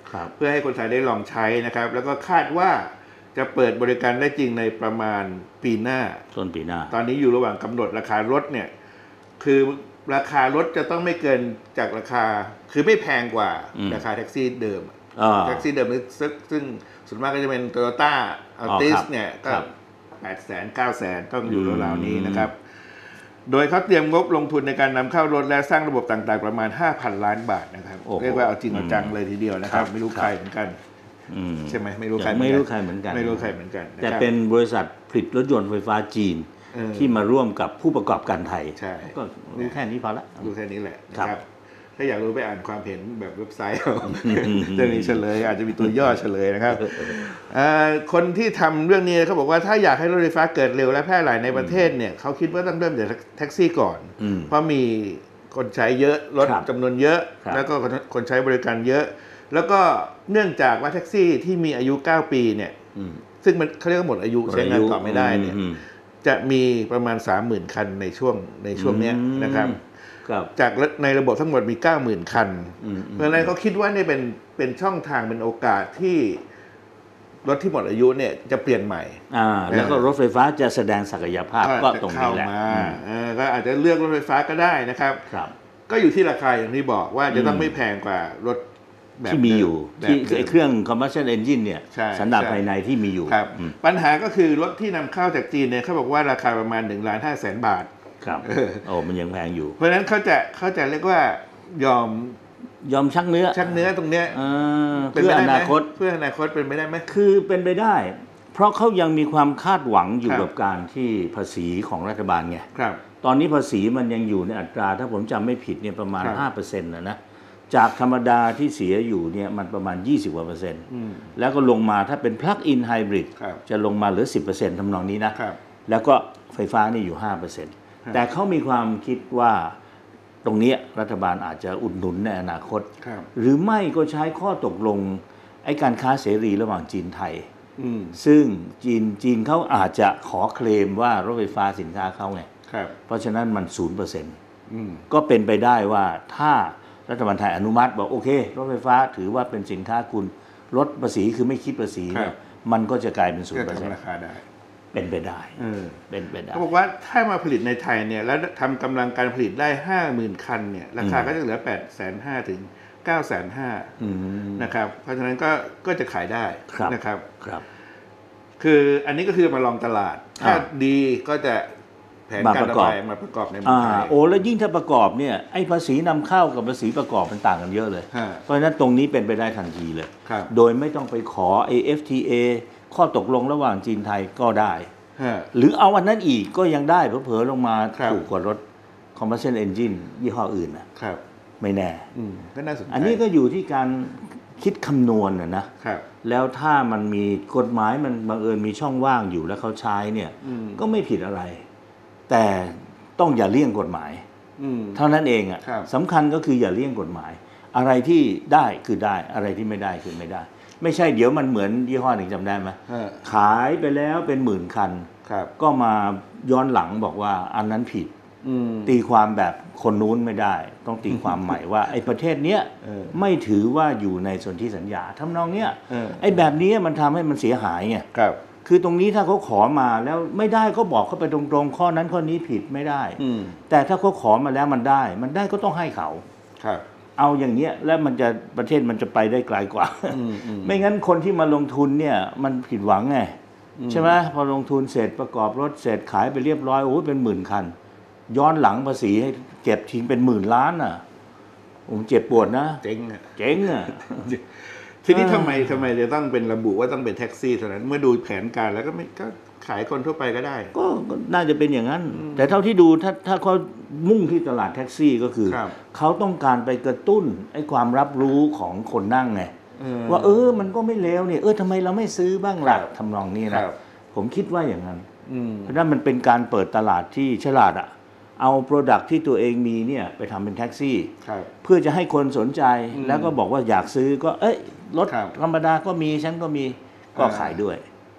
เพื่อให้คนไทยได้ลองใช้นะครับแล้วก็คาดว่าจะเปิดบริการได้จริงในประมาณปีหน้าต้นปีหน้าตอนนี้อยู่ระหว่างกำหนดราคารถเนี่ยคือราคารถจะต้องไม่เกินจากราคาคือไม่แพงกว่าราคาแท็กซี่เดิมแท็กซี่เดิมซึ่งส่วนมากก็จะเป็น Toyota Altis เนี่ยก็แปดแสนเก้าแสนต้องอยู่ราวๆนี้นะครับโดยเขาเตรียมงบลงทุนในการนำเข้ารถและสร้างระบบต่างๆประมาณ ห้าพัน ล้านบาทนะครับเรียกว่าเอาจริงเอาจังเลยทีเดียวนะครับไม่รู้ใครเหมือนกันใช่ไหมไม่รู้ใครไม่รู้ใครเหมือนกันไม่รู้ใครเหมือนกันแต่เป็นบริษัทผลิตรถยนต์ไฟฟ้าจีนที่มาร่วมกับผู้ประกอบการไทยก็รู้แค่นี้พอละรู้แค่นี้แหละนะครับถ้าอยากรู้ไปอ่านความเห็นแบบเว็บไซต์จะมีเฉลยอาจจะมีตัวย่อเฉลยนะครับคนที่ทำเรื่องนี้เขาบอกว่าถ้าอยากให้รถไฟฟ้าเกิดเร็วและแพร่หลายในประเทศเนี่ยเขาคิดว่าต้องเริ่มจากแท็กซี่ก่อนเพราะมีคนใช้เยอะรถจำนวนเยอะแล้วก็คนใช้บริการเยอะแล้วก็เนื่องจากว่าแท็กซี่ที่มีอายุเก้าปีเนี่ยซึ่งมันเขาเรียกว่าหมดอายุใช้งานต่อไม่ได้เนี่ยจะมีประมาณ สามหมื่น คันในช่วงในช่วงนี้นะครับจากในระบบทั้งหมดมี เก้าหมื่น คันเพราะฉะนั้นเขาคิดว่านี่เป็นเป็นช่องทางเป็นโอกาสที่รถที่หมดอายุเนี่ยจะเปลี่ยนใหม่แล้วก็รถไฟฟ้าจะแสดงศักยภาพก็ตรงนี้แหละก็อาจจะเลือกรถไฟฟ้าก็ได้นะครับก็อยู่ที่ราคาอย่างที่บอกว่าจะต้องไม่แพงกว่ารถที่มีอยู่ที่เครื่อง combustion engine เนี่ยสันดาปภายในที่มีอยู่ปัญหาก็คือรถที่นำเข้าจากจีนเนี่ยเขาบอกว่าราคาประมาณ หนึ่งล้านห้าแสน บาทครับโอ้มันยังแพงอยู่เพราะฉะนั้นเขาจะเขาจะเรียกว่ายอมยอมชักเนื้อชักเนื้อตรงเนี้ยเพื่ออนาคตเพื่ออนาคตเป็นไปได้ไหมคือเป็นไปได้เพราะเขายังมีความคาดหวังอยู่กับการที่ภาษีของรัฐบาลไงตอนนี้ภาษีมันยังอยู่ในอัตราถ้าผมจำไม่ผิดเนี่ยประมาณ ห้าเปอร์เซ็นต์ นะนะจากธรรมดาที่เสียอยู่เนี่ยมันประมาณยี่สิบกว่าเปอร์เซ็นต์แล้วก็ลงมาถ้าเป็น plug-in hybrid จะลงมาเหลือ สิบเปอร์เซ็นต์ ทำนองนี้นะแล้วก็ไฟฟ้านี่อยู่ ห้าเปอร์เซ็นต์ แต่เขามีความคิดว่าตรงนี้รัฐบาลอาจจะอุดหนุนในอนาคตหรือไม่ก็ใช้ข้อตกลงไอ้การค้าเสรีระหว่างจีนไทยซึ่งจีนจีนเขาอาจจะขอเคลมว่ารถไฟฟ้าสินค้าเขาไงเพราะฉะนั้นมัน ศูนย์เปอร์เซ็นต์ ก็เป็นไปได้ว่าถ้ารัฐบาลไทยอนุมัติบอกโอเครถไฟฟ้าถือว่าเป็นสินค้าคุณลดภาษีคือไม่คิดภาษีเนี่ยมันก็จะกลายเป็น ศูนย์เปอร์เซ็นต์ราคาได้เป็นไปได้เป็นไปได้เขาบอกว่าถ้ามาผลิตในไทยเนี่ยแล้วทำกำลังการผลิตได้ ห้าหมื่น คันเนี่ยราคาก็จะเหลือ แปดแสนห้า ถึง เก้าแสนห้า นะครับเพราะฉะนั้นก็ก็จะขายได้นะครับครับคืออันนี้ก็คือมาลองตลาดถ้าดีก็จะแผนการระบายมาประกอบในเมืองไทยโอ้แล้วยิ่งถ้าประกอบเนี่ยไอ้ภาษีนำเข้ากับภาษีประกอบมันต่างกันเยอะเลยเพราะฉะนั้นตรงนี้เป็นไปได้ทันทีเลยโดยไม่ต้องไปขอ เอ เอฟ ที เอ ข้อตกลงระหว่างจีนไทยก็ได้หรือเอาอันนั้นอีกก็ยังได้เผลอๆลงมาถูกกว่ารถ combustion engine ยี่ห้ออื่นนะครับไม่แน่ก็น่าสนใจอันนี้ก็อยู่ที่การคิดคำนวณนะนะแล้วถ้ามันมีกฎหมายมันบังเอิญมีช่องว่างอยู่แล้วเขาใช้เนี่ยก็ไม่ผิดอะไรแต่ต้องอย่าเลี่ยงกฎหมายเท่านั้นเองอ่ะสำคัญก็คืออย่าเลี่ยงกฎหมายอะไรที่ได้คือได้อะไรที่ไม่ได้คือไม่ได้ไม่ใช่เดี๋ยวมันเหมือนยี่ห้อหนึ่งจำได้ไหมขายไปแล้วเป็นหมื่นคันก็มาย้อนหลังบอกว่าอันนั้นผิดตีความแบบคนนู้นไม่ได้ต้องตีความใหม่ว่าไอ้ประเทศเนี้ยไม่ถือว่าอยู่ในสนธิสัญญาทำนองเนี้ยไอ้แบบนี้มันทำให้มันเสียหายไงคือตรงนี้ถ้าเขาขอมาแล้วไม่ได้ก็บอกเขาไปตรงๆข้อนั้นข้อนี้ผิดไม่ได้แต่ถ้าเขาขอมาแล้วมันได้มันได้ก็ต้องให้เขาเอาอย่างเงี้ยแล้วมันจะประเทศมันจะไปได้ไกลกว่าไม่งั้นคนที่มาลงทุนเนี่ยมันผิดหวังไงใช่ไหมพอลงทุนเสร็จประกอบรถเสร็จขายไปเรียบร้อยโอ้เป็นหมื่นคันย้อนหลังภาษีให้เก็บทิ้งเป็นหมื่นล้านอ่ะผมเจ็บปวดนะเจ๊งอ่ะเจ๊งอ่ะทีนี้ทำไมทำไมจะต้องเป็นระบุว่าต้องเป็นแท็กซี่เท่านั้นเมื่อดูแผนการแล้วก็ไม่ก็ขายคนทั่วไปก็ได้ก็น่าจะเป็นอย่างนั้นแต่เท่าที่ดูถ้าถ้าเขามุ่งที่ตลาดแท็กซี่ก็คือเขาต้องการไปกระตุ้นไอ้ความรับรู้ของคนนั่งไงว่าเออมันก็ไม่เลวเนี่ยเออทำไมเราไม่ซื้อบ้างล่ะทำนองนี้นะผมคิดว่าอย่างนั้นเพราะนั้นมันเป็นการเปิดตลาดที่ฉลาดอ่ะเอาโปรดักที่ตัวเองมีเนี่ยไปทำเป็นแท็กซี่เพื่อจะให้คนสนใจแล้วก็บอกว่าอยากซื้อก็เอ้ยรถธรรมดาก็มีฉันก็มีก็ขายด้วย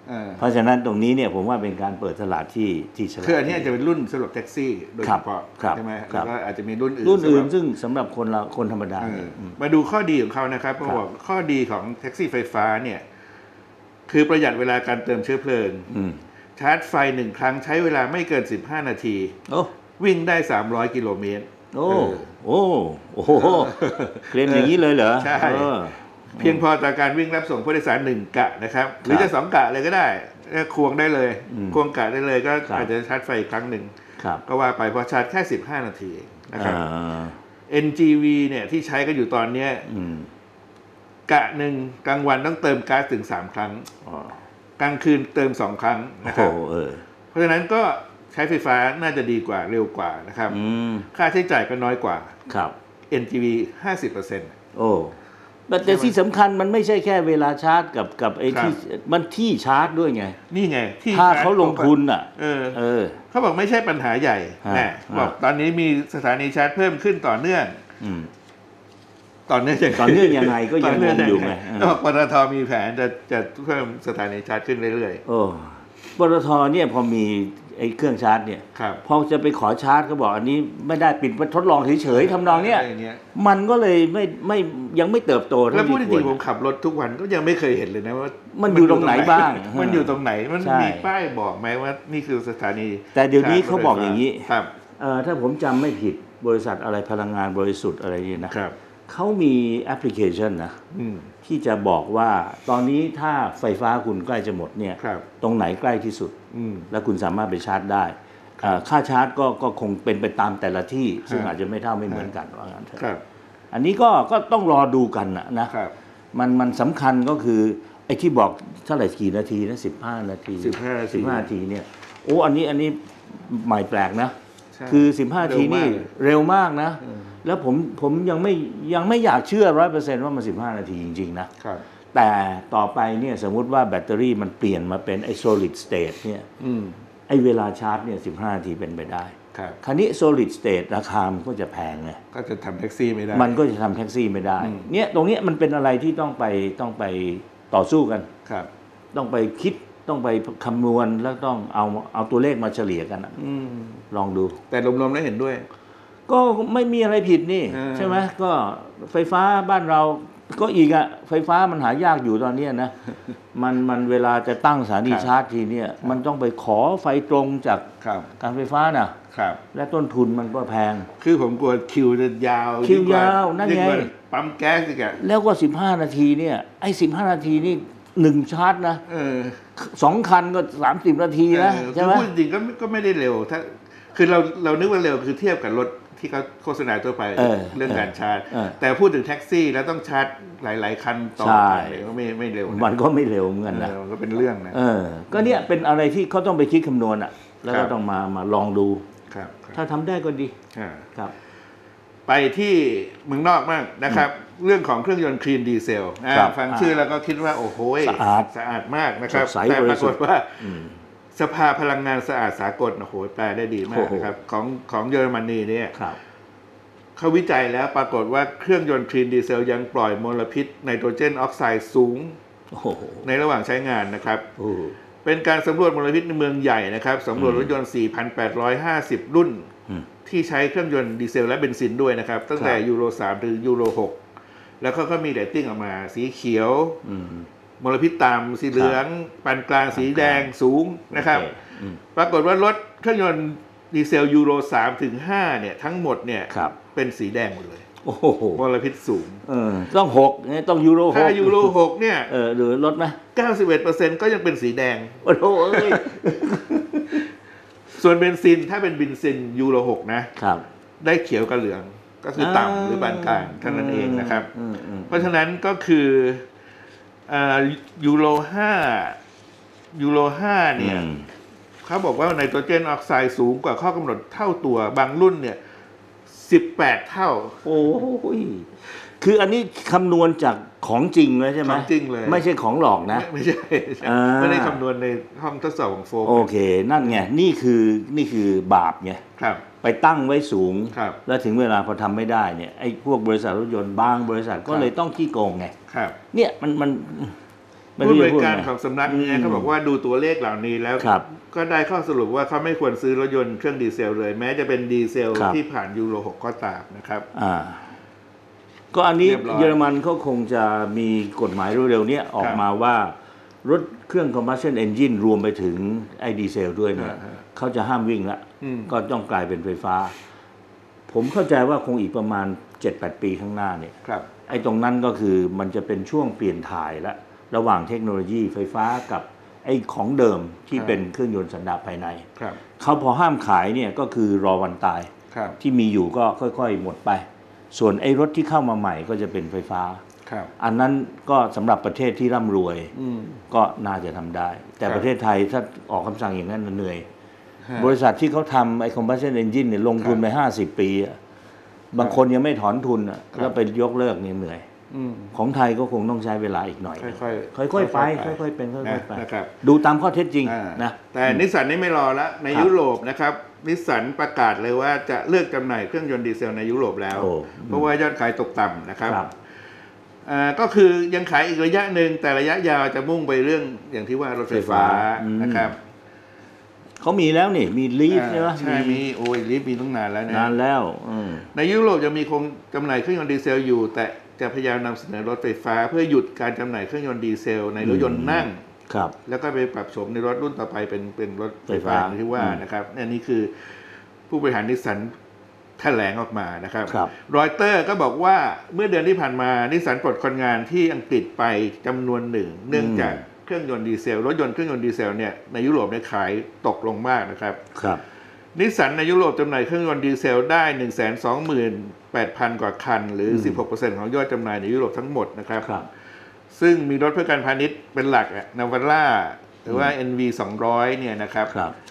เพราะฉะนั้นตรงนี้เนี่ยผมว่าเป็นการเปิดตลาดที่ที่ฉลาดคืออันนี้อาจจะเป็นรุ่นสำหรับแท็กซี่โดยเฉพาะใช่ไหมแล้วก็อาจจะมีรุ่นอื่นรุ่นอื่นซึ่งสำหรับคนเราคนธรรมดามาดูข้อดีของเขานะครับเขาบอกข้อดีของแท็กซี่ไฟฟ้าเนี่ยคือประหยัดเวลาการเติมเชื้อเพลิงชาร์จไฟหนึ่งครั้งใช้เวลาไม่เกินสิบห้านาทีวิ่งได้สามร้อยกิโลเมตรโอ้โอ้โอ้เคลมอย่างนี้เลยเหรอใช่เพียงพอต่อการวิ่งรับส่งผู้โดยสารหนึ่งกะนะครับหรือจะสองกะเลยก็ได้ควงได้เลยควงกะได้เลยก็อาจจะชาร์จไฟอีกครั้งหนึ่งก็ว่าไปพอชาร์จแค่สิบห้านาทีนะครับ เอ็น จี วี เนี่ยที่ใช้กันอยู่ตอนนี้กะหนึ่งกลางวันต้องเติมก๊าซถึงสามครั้งกลางคืนเติมสองครั้งนะครับเพราะฉะนั้นก็ใช้ไฟฟ้าน่าจะดีกว่าเร็วกว่านะครับค่าใช้จ่ายก็น้อยกว่าครับเอ็น จี วี ห้าสิบเปอร์เซ็นต์โอ้แต่ที่สำคัญมันไม่ใช่แค่เวลาชาร์จกับกับไอ้ที่มันที่ชาร์จด้วยไงนี่ไงที่ถ้าเขาลงทุนอ่ะเออเออเขาบอกไม่ใช่ปัญหาใหญ่นะบอกตอนนี้มีสถานีชาร์จเพิ่มขึ้นต่อเนื่องต่อเนื่องต่อเนื่องยังไงก็ยังงงอยู่ไงปตทมีแผนจะจะเพิ่มสถานีชาร์จขึ้นเรื่อยๆโอ้ปตทเนี่ยพอมีไอ้เครื่องชาร์จเนี่ยพอจะไปขอชาร์จก็บอกอันนี้ไม่ได้ปิดทดลองเฉยๆทำนองเนี้ยมันก็เลยไม่ไม่ยังไม่เติบโตแล้วพูดจริงผมขับรถทุกวันก็ยังไม่เคยเห็นเลยนะว่ามันอยู่ตรงไหนบ้างมันอยู่ตรงไหนมันมีป้ายบอกไหมว่านี่คือสถานีแต่เดี๋ยวนี้เขาบอกอย่างนี้ถ้าผมจำไม่ผิดบริษัทอะไรพลังงานบริสุทธิ์อะไรนี่นะเขามีแอปพลิเคชันนะที่จะบอกว่าตอนนี้ถ้าไฟฟ้าคุณใกล้จะหมดเนี่ยตรงไหนใกล้ที่สุดแล้วคุณสามารถไปชาร์จได้ค่าชาร์จก็ก็คงเป็นไปตามแต่ละที่ซึ่งอาจจะไม่เท่าไม่เหมือนกันว่างั้นเถอะอันนี้ก็ก็ต้องรอดูกันนะนะมันมันสำคัญก็คือไอ้ที่บอกเท่าไหร่กี่นาทีนะสิบห้านาทีสิบห้าสิบห้านาทีเนี่ยโอ้อันนี้อันนี้ใหม่แปลกนะคือสิบห้านาทีนี่เร็วมากนะแล้วผมผมยังไม่ยังไม่อยากเชื่อร้อยเปอร์เซ็นต์ว่ามันสิบห้านาทีจริงๆนะแต่ต่อไปเนี่ยสมมุติว่าแบตเตอรี่มันเปลี่ยนมาเป็นไอ้ solid state เนี่ยไอ้เวลาชาร์จเนี่ยสิบห้านาทีเป็นไปได้คราวนี้ solid state ราคามันก็จะแพงไงก็จะทำแท็กซี่ไม่ได้มันก็จะทำแท็กซี่ไม่ได้เนี่ยตรงนี้มันเป็นอะไรที่ต้องไปต้องไปต่อสู้กันต้องไปคิดต้องไปคำนวณแล้วต้องเอาเอาตัวเลขมาเฉลี่ยกันลองดูแต่รวมๆแล้วเห็นด้วยก็ไม่มีอะไรผิดนี่ใช่ไหมก็ไฟฟ้าบ้านเราก็อีกอะไฟฟ้ามันหายากอยู่ตอนนี้นะมันมันเวลาจะตั้งสถานีชาร์จทีเนี่ยมันต้องไปขอไฟตรงจากการไฟฟ้าน่ะและต้นทุนมันก็แพงคือผมกลัวคิวจะยาวคิวยาวนั่นไงปั๊มแก๊สอีกอะแล้วก็สิบห้านาทีเนี่ยไอ้สิบห้านาทีนี่หนึ่งชาร์จนะสองคันก็สามสิบนาทีนะใช่ไหมพูดจริงก็ก็ไม่ได้เร็วถ้าคือเราเรานึกว่าเร็วคือเทียบกับรถที่เขาโฆษณาทั่วไป เ, เรื่องการชาร์จแต่พูดถึงแท็กซี่แล้วต้องชาร์จหลายๆคันต่อไปก็ไม่ไม่เร็วมันก็ไม่เร็วเหมือนกันนะมันก็เป็นเรื่องนะเออก็เนี่ยเป็นอะไรที่เขาต้องไปคิดคำนวณอ่ะแล้วก็ต้องมามาลองดูถ้าทำได้ก็ดีครับไปที่เมืองนอกมากนะครับเรื่องของเครื่องยนต์คลีนดีเซลฟังชื่อแล้วก็คิดว่าโอ้โหสะอาดสะอาดมากนะครับแต่ปรากฏว่าสภาพลังงานสะอาดสากลโอ้โหแปลได้ดีมากนะครับของของเยอรมนีเนี่ยเขาวิจัยแล้วปรากฏว่าเครื่องยนต์คลีนดีเซลยังปล่อยมลพิษไนโตรเจนออกไซด์สูงในระหว่างใช้งานนะครับเป็นการสำรวจมลพิษในเมืองใหญ่นะครับสำรวจรถยนต์ สี่พันแปดร้อยห้าสิบ รุ่นที่ใช้เครื่องยนต์ดีเซลและเบนซินด้วยนะครับตั้งแต่ยูโรสามถึงยูโรหกแล้วเขาก็มีเรตติ้งออกมาสีเขียวมลพิษต่ำสีเหลืองปานกลางสีแดงสูงนะครับปรากฏว่ารถเครื่องยนต์ดีเซลยูโรสามถึงห้าเนี่ยทั้งหมดเนี่ยเป็นสีแดงหมดเลยโอ้โหมลพิษสูงต้องหกเนี่ยต้องยูโรหกถ้ายูโรหกเนี่ยเออหรือลดไหมเก้าสิบเอ็ดเปอร์เซ็นต์ก็ยังเป็นสีแดงโอ้โหส่วนเบนซินถ้าเป็นเบนซินยูโรหกนะครับได้เขียวกับเหลืองก็คือต่ำหรือปานกลางเท่านั้นเองนะครับเพราะฉะนั้นก็คือยูโรห้ายูโรห้าเนี่ยเขาบอกว่าไนโตรเจนออกไซด์สูงกว่าข้อกำหนดเท่าตัวบางรุ่นเนี่ยสิบแปดเท่าโอ้ยคืออันนี้คำนวณจากของจริงเลยใช่ไหมของจริงเลยไม่ใช่ของหลอกนะไม่ใช่ไม่ได้คำนวณในห้องทดสอบของโฟมโอเคนั่นไงนี่คือนี่คือบาปไงไปตั้งไว้สูงแล้วถึงเวลาพอทำไม่ได้เนี่ยไอ้พวกบริษัทรถยนต์บางบริษัทก็เลยต้องขี้โกงไงเนี่ยมันมันผู้บริการของสำนักเนี่ยเขาบอกว่าดูตัวเลขเหล่านี้แล้วก็ได้ข้อสรุปว่าเขาไม่ควรซื้อรถยนต์เครื่องดีเซลเลยแม้จะเป็นดีเซลที่ผ่านยูโรหกก็ตามนะครับอ่าก็อันนี้เยอรมันเขาคงจะมีกฎหมายเร็วๆนี้ออกมาว่ารถเครื่อง combustion engine รวมไปถึงไอ้ดีเซลด้วยเนี่ยเขาจะห้ามวิ่งละก็ต้องกลายเป็นไฟฟ้าผมเข้าใจว่าคงอีกประมาณ เจ็ดแปด ปีข้างหน้าเนี่ยไอ้ตรงนั้นก็คือมันจะเป็นช่วงเปลี่ยนถ่ายละระหว่างเทคโนโลยีไฟฟ้ากับไอ้ของเดิมที่เป็นเครื่องยนต์สันดาปภายในเขาพอห้ามขายเนี่ยก็คือรอวันตายที่มีอยู่ก็ค่อยๆหมดไปส่วนไอ้รถที่เข้ามาใหม่ก็จะเป็นไฟฟ้าอันนั้นก็สำหรับประเทศที่ร่ำรวยก็น่าจะทำได้แต่ประเทศไทยถ้าออกคำสั่งอย่างนั้นเหนื่อยบริษัทที่เขาทำไอ้ combustion engine เนี่ยลงทุนไปห้าสิบปีบางคนยังไม่ถอนทุนแล้วไปยกเลิกเนี่ยเหนื่อยของไทยก็คงต้องใช้เวลาอีกหน่อยค่อยๆค่อยๆไปค่อยๆเป็นค่อยๆไปดูตามข้อเท็จจริงนะแต่นิสสันนี่ไม่รอละในยุโรปนะครับนิสสันประกาศเลยว่าจะเลิกจำหน่ายเครื่องยนต์ดีเซลในยุโรปแล้วเพราะว่ายอดขายตกต่ำนะครับก็คือยังขายอีกระยะหนึ่งแต่ระยะยาวจะมุ่งไปเรื่องอย่างที่ว่ารถไฟฟ้านะครับเขามีแล้วนี่มีลีฟใช่ไหมใช่มีโอ้ยลีฟมีตั้งนานแล้วนะนานแล้วในยุโรปยังมีคงจำหน่ายเครื่องยนต์ดีเซลอยู่แต่จะพยายามนำเสนอรถไฟฟ้าเพื่อหยุดการจำหน่ายเครื่องยนต์ดีเซลในรถยนต์นั่งแล้วก็ไปปรับโฉมในรถรุ่นต่อไปเป็นเป็นรถไฟฟ้าที่ว่านะครับอันนี้คือผู้บริหารนิสสันแถลงออกมานะครับรอยเตอร์ก็บอกว่าเมื่อเดือนที่ผ่านมานิสสันปลดคนงานที่อังกฤษไปจำนวนหนึ่งเนื่องจากเครื่องยนต์ดีเซลรถยนต์เครื่องยนต์ดีเซลเนี่ยในยุโรปเนี่ยขายตกลงมากนะครับนิสสันในยุโรปจำหน่ายเครื่องยนต์ดีเซลได้ หนึ่งแสนสองหมื่นแปดพัน กว่าคันหรือ สิบหกเปอร์เซ็นต์ ของยอดจำหน่ายในยุโรปทั้งหมดนะครับซึ่งมีรถเพื่อการพาณิชย์เป็นหลักนาวาร่าหรือว่า เอ็น วี สองร้อยเนี่ยนะครับ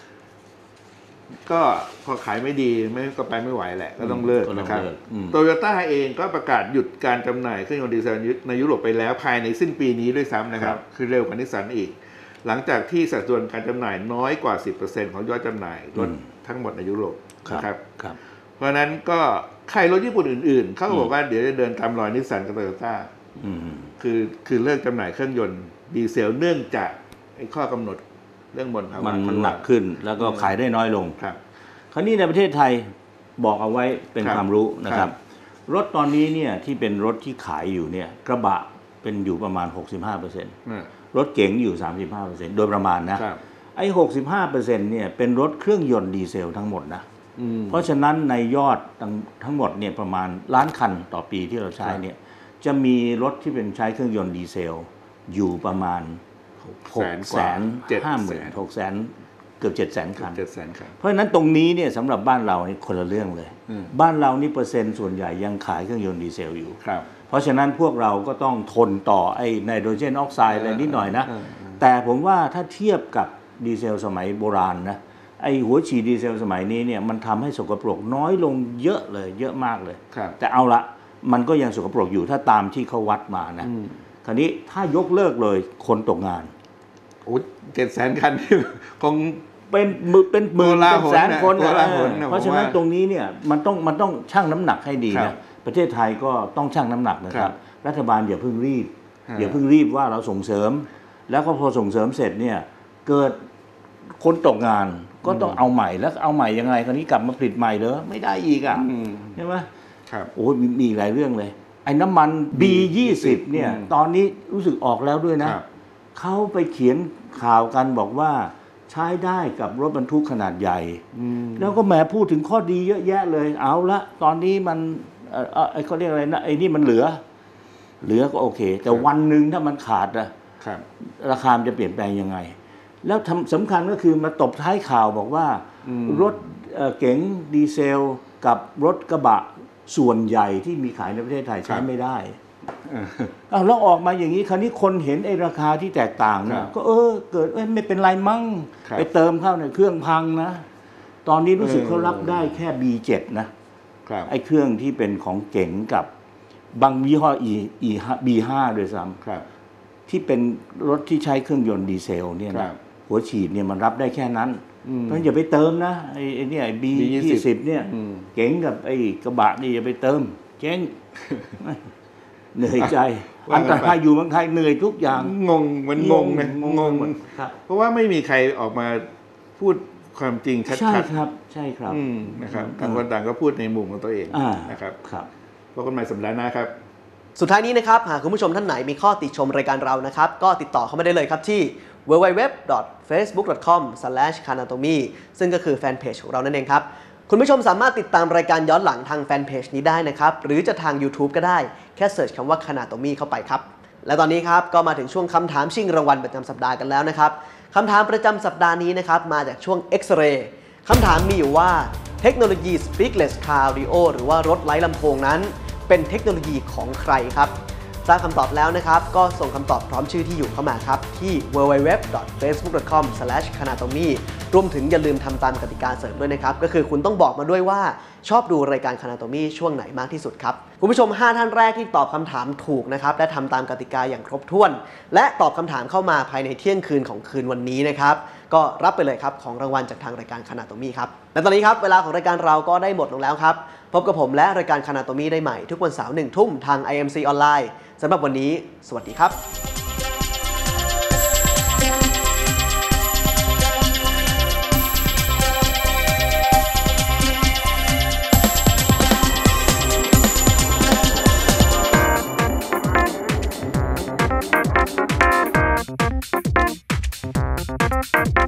ก็พอขายไม่ดีไม่ก็ไปไม่ไหวแหละก็ต้องเลิกนะครับโตโยต้าเองก็ประกาศหยุดการจำหน่ายเครื่องยนต์ดีเซลในยุโรปไปแล้วภายในสิ้นปีนี้ด้วยซ้ำนะครับคือเร็วกว่านิสสันอีกหลังจากที่สัดส่วนการจำหน่ายน้อยกว่า สิบเปอร์เซ็นต์ ของยอดจำหน่ายรถทั้งหมดในยุโรปนะครับเพราะนั้นก็ใครรถญี่ปุ่นอื่นๆเขาก็บอกว่าเดี๋ยวจะเดินตามรอยนิสสันกับโตโยต้าคือคือเลิกจำหน่ายเครื่องยนต์ดีเซลเนื่องจากไอ้ข้อกำหนดเรื่องมลภาวะมันหนักขึ้นแล้วก็ขายได้น้อยลงคราวนี้ในประเทศไทยบอกเอาไว้เป็นความรู้นะครับรถตอนนี้เนี่ยที่เป็นรถที่ขายอยู่เนี่ยกระบะเป็นอยู่ประมาณ หกสิบห้าเปอร์เซ็นต์ รถเก๋งอยู่ สามสิบห้าเปอร์เซ็นต์ โดยประมาณนะไอ้ หกสิบห้าเปอร์เซ็นต์ เนี่ยเป็นรถเครื่องยนต์ดีเซลทั้งหมดนะเพราะฉะนั้นในยอดทั้งหมดเนี่ยประมาณล้านคันต่อปีที่เราใช้เนี่ยจะมีรถที่เป็นใช้เครื่องยนต์ดีเซลอยู่ประมาณหกแสนห้าหมื่นหกแสนเกือบเจ็ดแสนคันเพราะฉะนั้นตรงนี้เนี่ยสำหรับบ้านเรานี่คนละเรื่องเลยบ้านเรานี่เปอร์เซ็นต์ส่วนใหญ่ยังขายเครื่องยนต์ดีเซลอยู่เพราะฉะนั้นพวกเราก็ต้องทนต่อไอ้ไนโตรเจนออกไซด์อะไรนิดหน่อยนะแต่ผมว่าถ้าเทียบกับดีเซลสมัยโบราณนะไอ้หัวฉีดดีเซลสมัยนี้เนี่ยมันทำให้สกปรกน้อยลงเยอะเลยเยอะมากเลยแต่เอาละมันก็ยังสกปรกอยู่ถ้าตามที่เขาวัดมานะคราวนี้ถ้ายกเลิกเลยคนตกงานโอ้เจ็ดแสนคันคงเป็นมือเป็นหมื่นเป็นแสนคนเพราะฉะนั้นตรงนี้เนี่ยมันต้องมันต้องชั่งน้ำหนักให้ดีนะประเทศไทยก็ต้องชั่งน้ำหนักนะครับรัฐบาลอย่าเพิ่งรีบอย่าเพิ่งรีบว่าเราส่งเสริมแล้วก็พอส่งเสริมเสร็จเนี่ยเกิดคนตกงานก็ต้องเอาใหม่แล้วเอาใหม่ยังไงคราวนี้กลับมาผลิตใหม่เหรอไม่ได้อีกอ่ะใช่ไหมโอ้มีมีหลายเรื่องเลยไอ้น้ำมัน บี ยี่สิบ เนี่ยตอนนี้รู้สึกออกแล้วด้วยนะเขาไปเขียนข่าวกันบอกว่าใช้ได้กับรถบรรทุกขนาดใหญ่แล้วก็แหมพูดถึงข้อดีเยอะแยะเลยเอาละตอนนี้มันไอ้เขาเรียกอะไรนะไอ้นี่มันเหลือเหลือก็โอเคแต่วันหนึ่งถ้ามันขาดอะราคาจะเปลี่ยนแปลงยังไงแล้วสำคัญก็คือมาตบท้ายข่าวบอกว่ารถเก๋งดีเซลกับรถกระบะส่วนใหญ่ที่มีขายในประเทศไทยใช้ไม่ได้เอาแล้วออกมาอย่างนี้คราวนี้คนเห็นไอ้ราคาที่แตกต่างนะก็เออเกิดเอ้ยไม่เป็นไรมั้งไปเติมเข้าในเครื่องพังนะตอนนี้รู้สึกเขารับได้แค่ บี เจ็ด นะไอ้เครื่องที่เป็นของเก๋งกับบางยี่ห้อ E E บี ห้า ด้วยซ้ำที่เป็นรถที่ใช้เครื่องยนต์ดีเซลเนี่ยนะหัวฉีดเนี่ยมันรับได้แค่นั้นเพราะอย่าไปเติมนะไอ้เนี่ยไอ้ บี ยี่สิบ เนี่ยเก๋งกับไอ้กระบะนี่อย่าไปเติมเจ๊งเหนื่อยใจอันตรายอยู่เมืองไทยเหนื่อยทุกอย่างงงมันงงนะงงครับเพราะว่าไม่มีใครออกมาพูดความจริงชัดๆใช่ครับใช่ครับอืมนะครับต่างคนต่างก็พูดในมุมของตัวเองอ่านะครับครับพบกันใหม่สัปดาห์หน้าครับสุดท้ายนี้นะครับหากคุณผู้ชมท่านไหนมีข้อติชมรายการเรานะครับก็ติดต่อเข้ามาได้เลยครับที่ ดับเบิลยู ดับเบิลยู ดับเบิลยู ดอท เฟซบุ๊ก ดอท คอม สแลช คานาโตมี ซึ่งก็คือแฟนเพจของเรานั่นเองครับคุณผู้ชมสามารถติดตามรายการย้อนหลังทางแฟนเพจนี้ได้นะครับหรือจะทาง YouTube ก็ได้แค่เสิร์ชคำว่า คานาโตมี เข้าไปครับและตอนนี้ครับก็มาถึงช่วงคำถามชิงรางวัลประจำสัปดาห์กันแล้วนะครับคำถามประจำสัปดาห์นี้นะครับมาจากช่วง X-Ray คำถามมีอยู่ว่าเทคโนโลยี Speakless Car Audio หรือว่ารถไร้ลำโพงนั้นเป็นเทคโนโลยีของใครครับทราบคำตอบแล้วนะครับก็ส่งคำตอบพร้อมชื่อที่อยู่เข้ามาครับที่ ดับเบิลยู ดับเบิลยู ดับเบิลยู ดอท เฟซบุ๊ก ดอท คอม สแลช คานาโตมี รวมถึงอย่าลืมทำตามกติกาเสริมด้วยนะครับก็คือคุณต้องบอกมาด้วยว่าชอบดูรายการ คานาโตมีช่วงไหนมากที่สุดครับคุณผู้ชมห้าท่านแรกที่ตอบคำถามถูกนะครับและทำตามกติกาอย่างครบถ้วนและตอบคำถามเข้ามาภายในเที่ยงคืนของคืนวันนี้นะครับก็รับไปเลยครับของรางวัลจากทางรายการ คานาโตมีครับและตอนนี้ครับเวลาของรายการเราก็ได้หมดลงแล้วครับพบกับผมและรายการ คานาโตมีได้ใหม่ทุกวันเสาร์หนึ่งทุ่มทาง ไอ เอ็ม ซี ออนไลน์สำหรับวันนี้สวัสดีครับ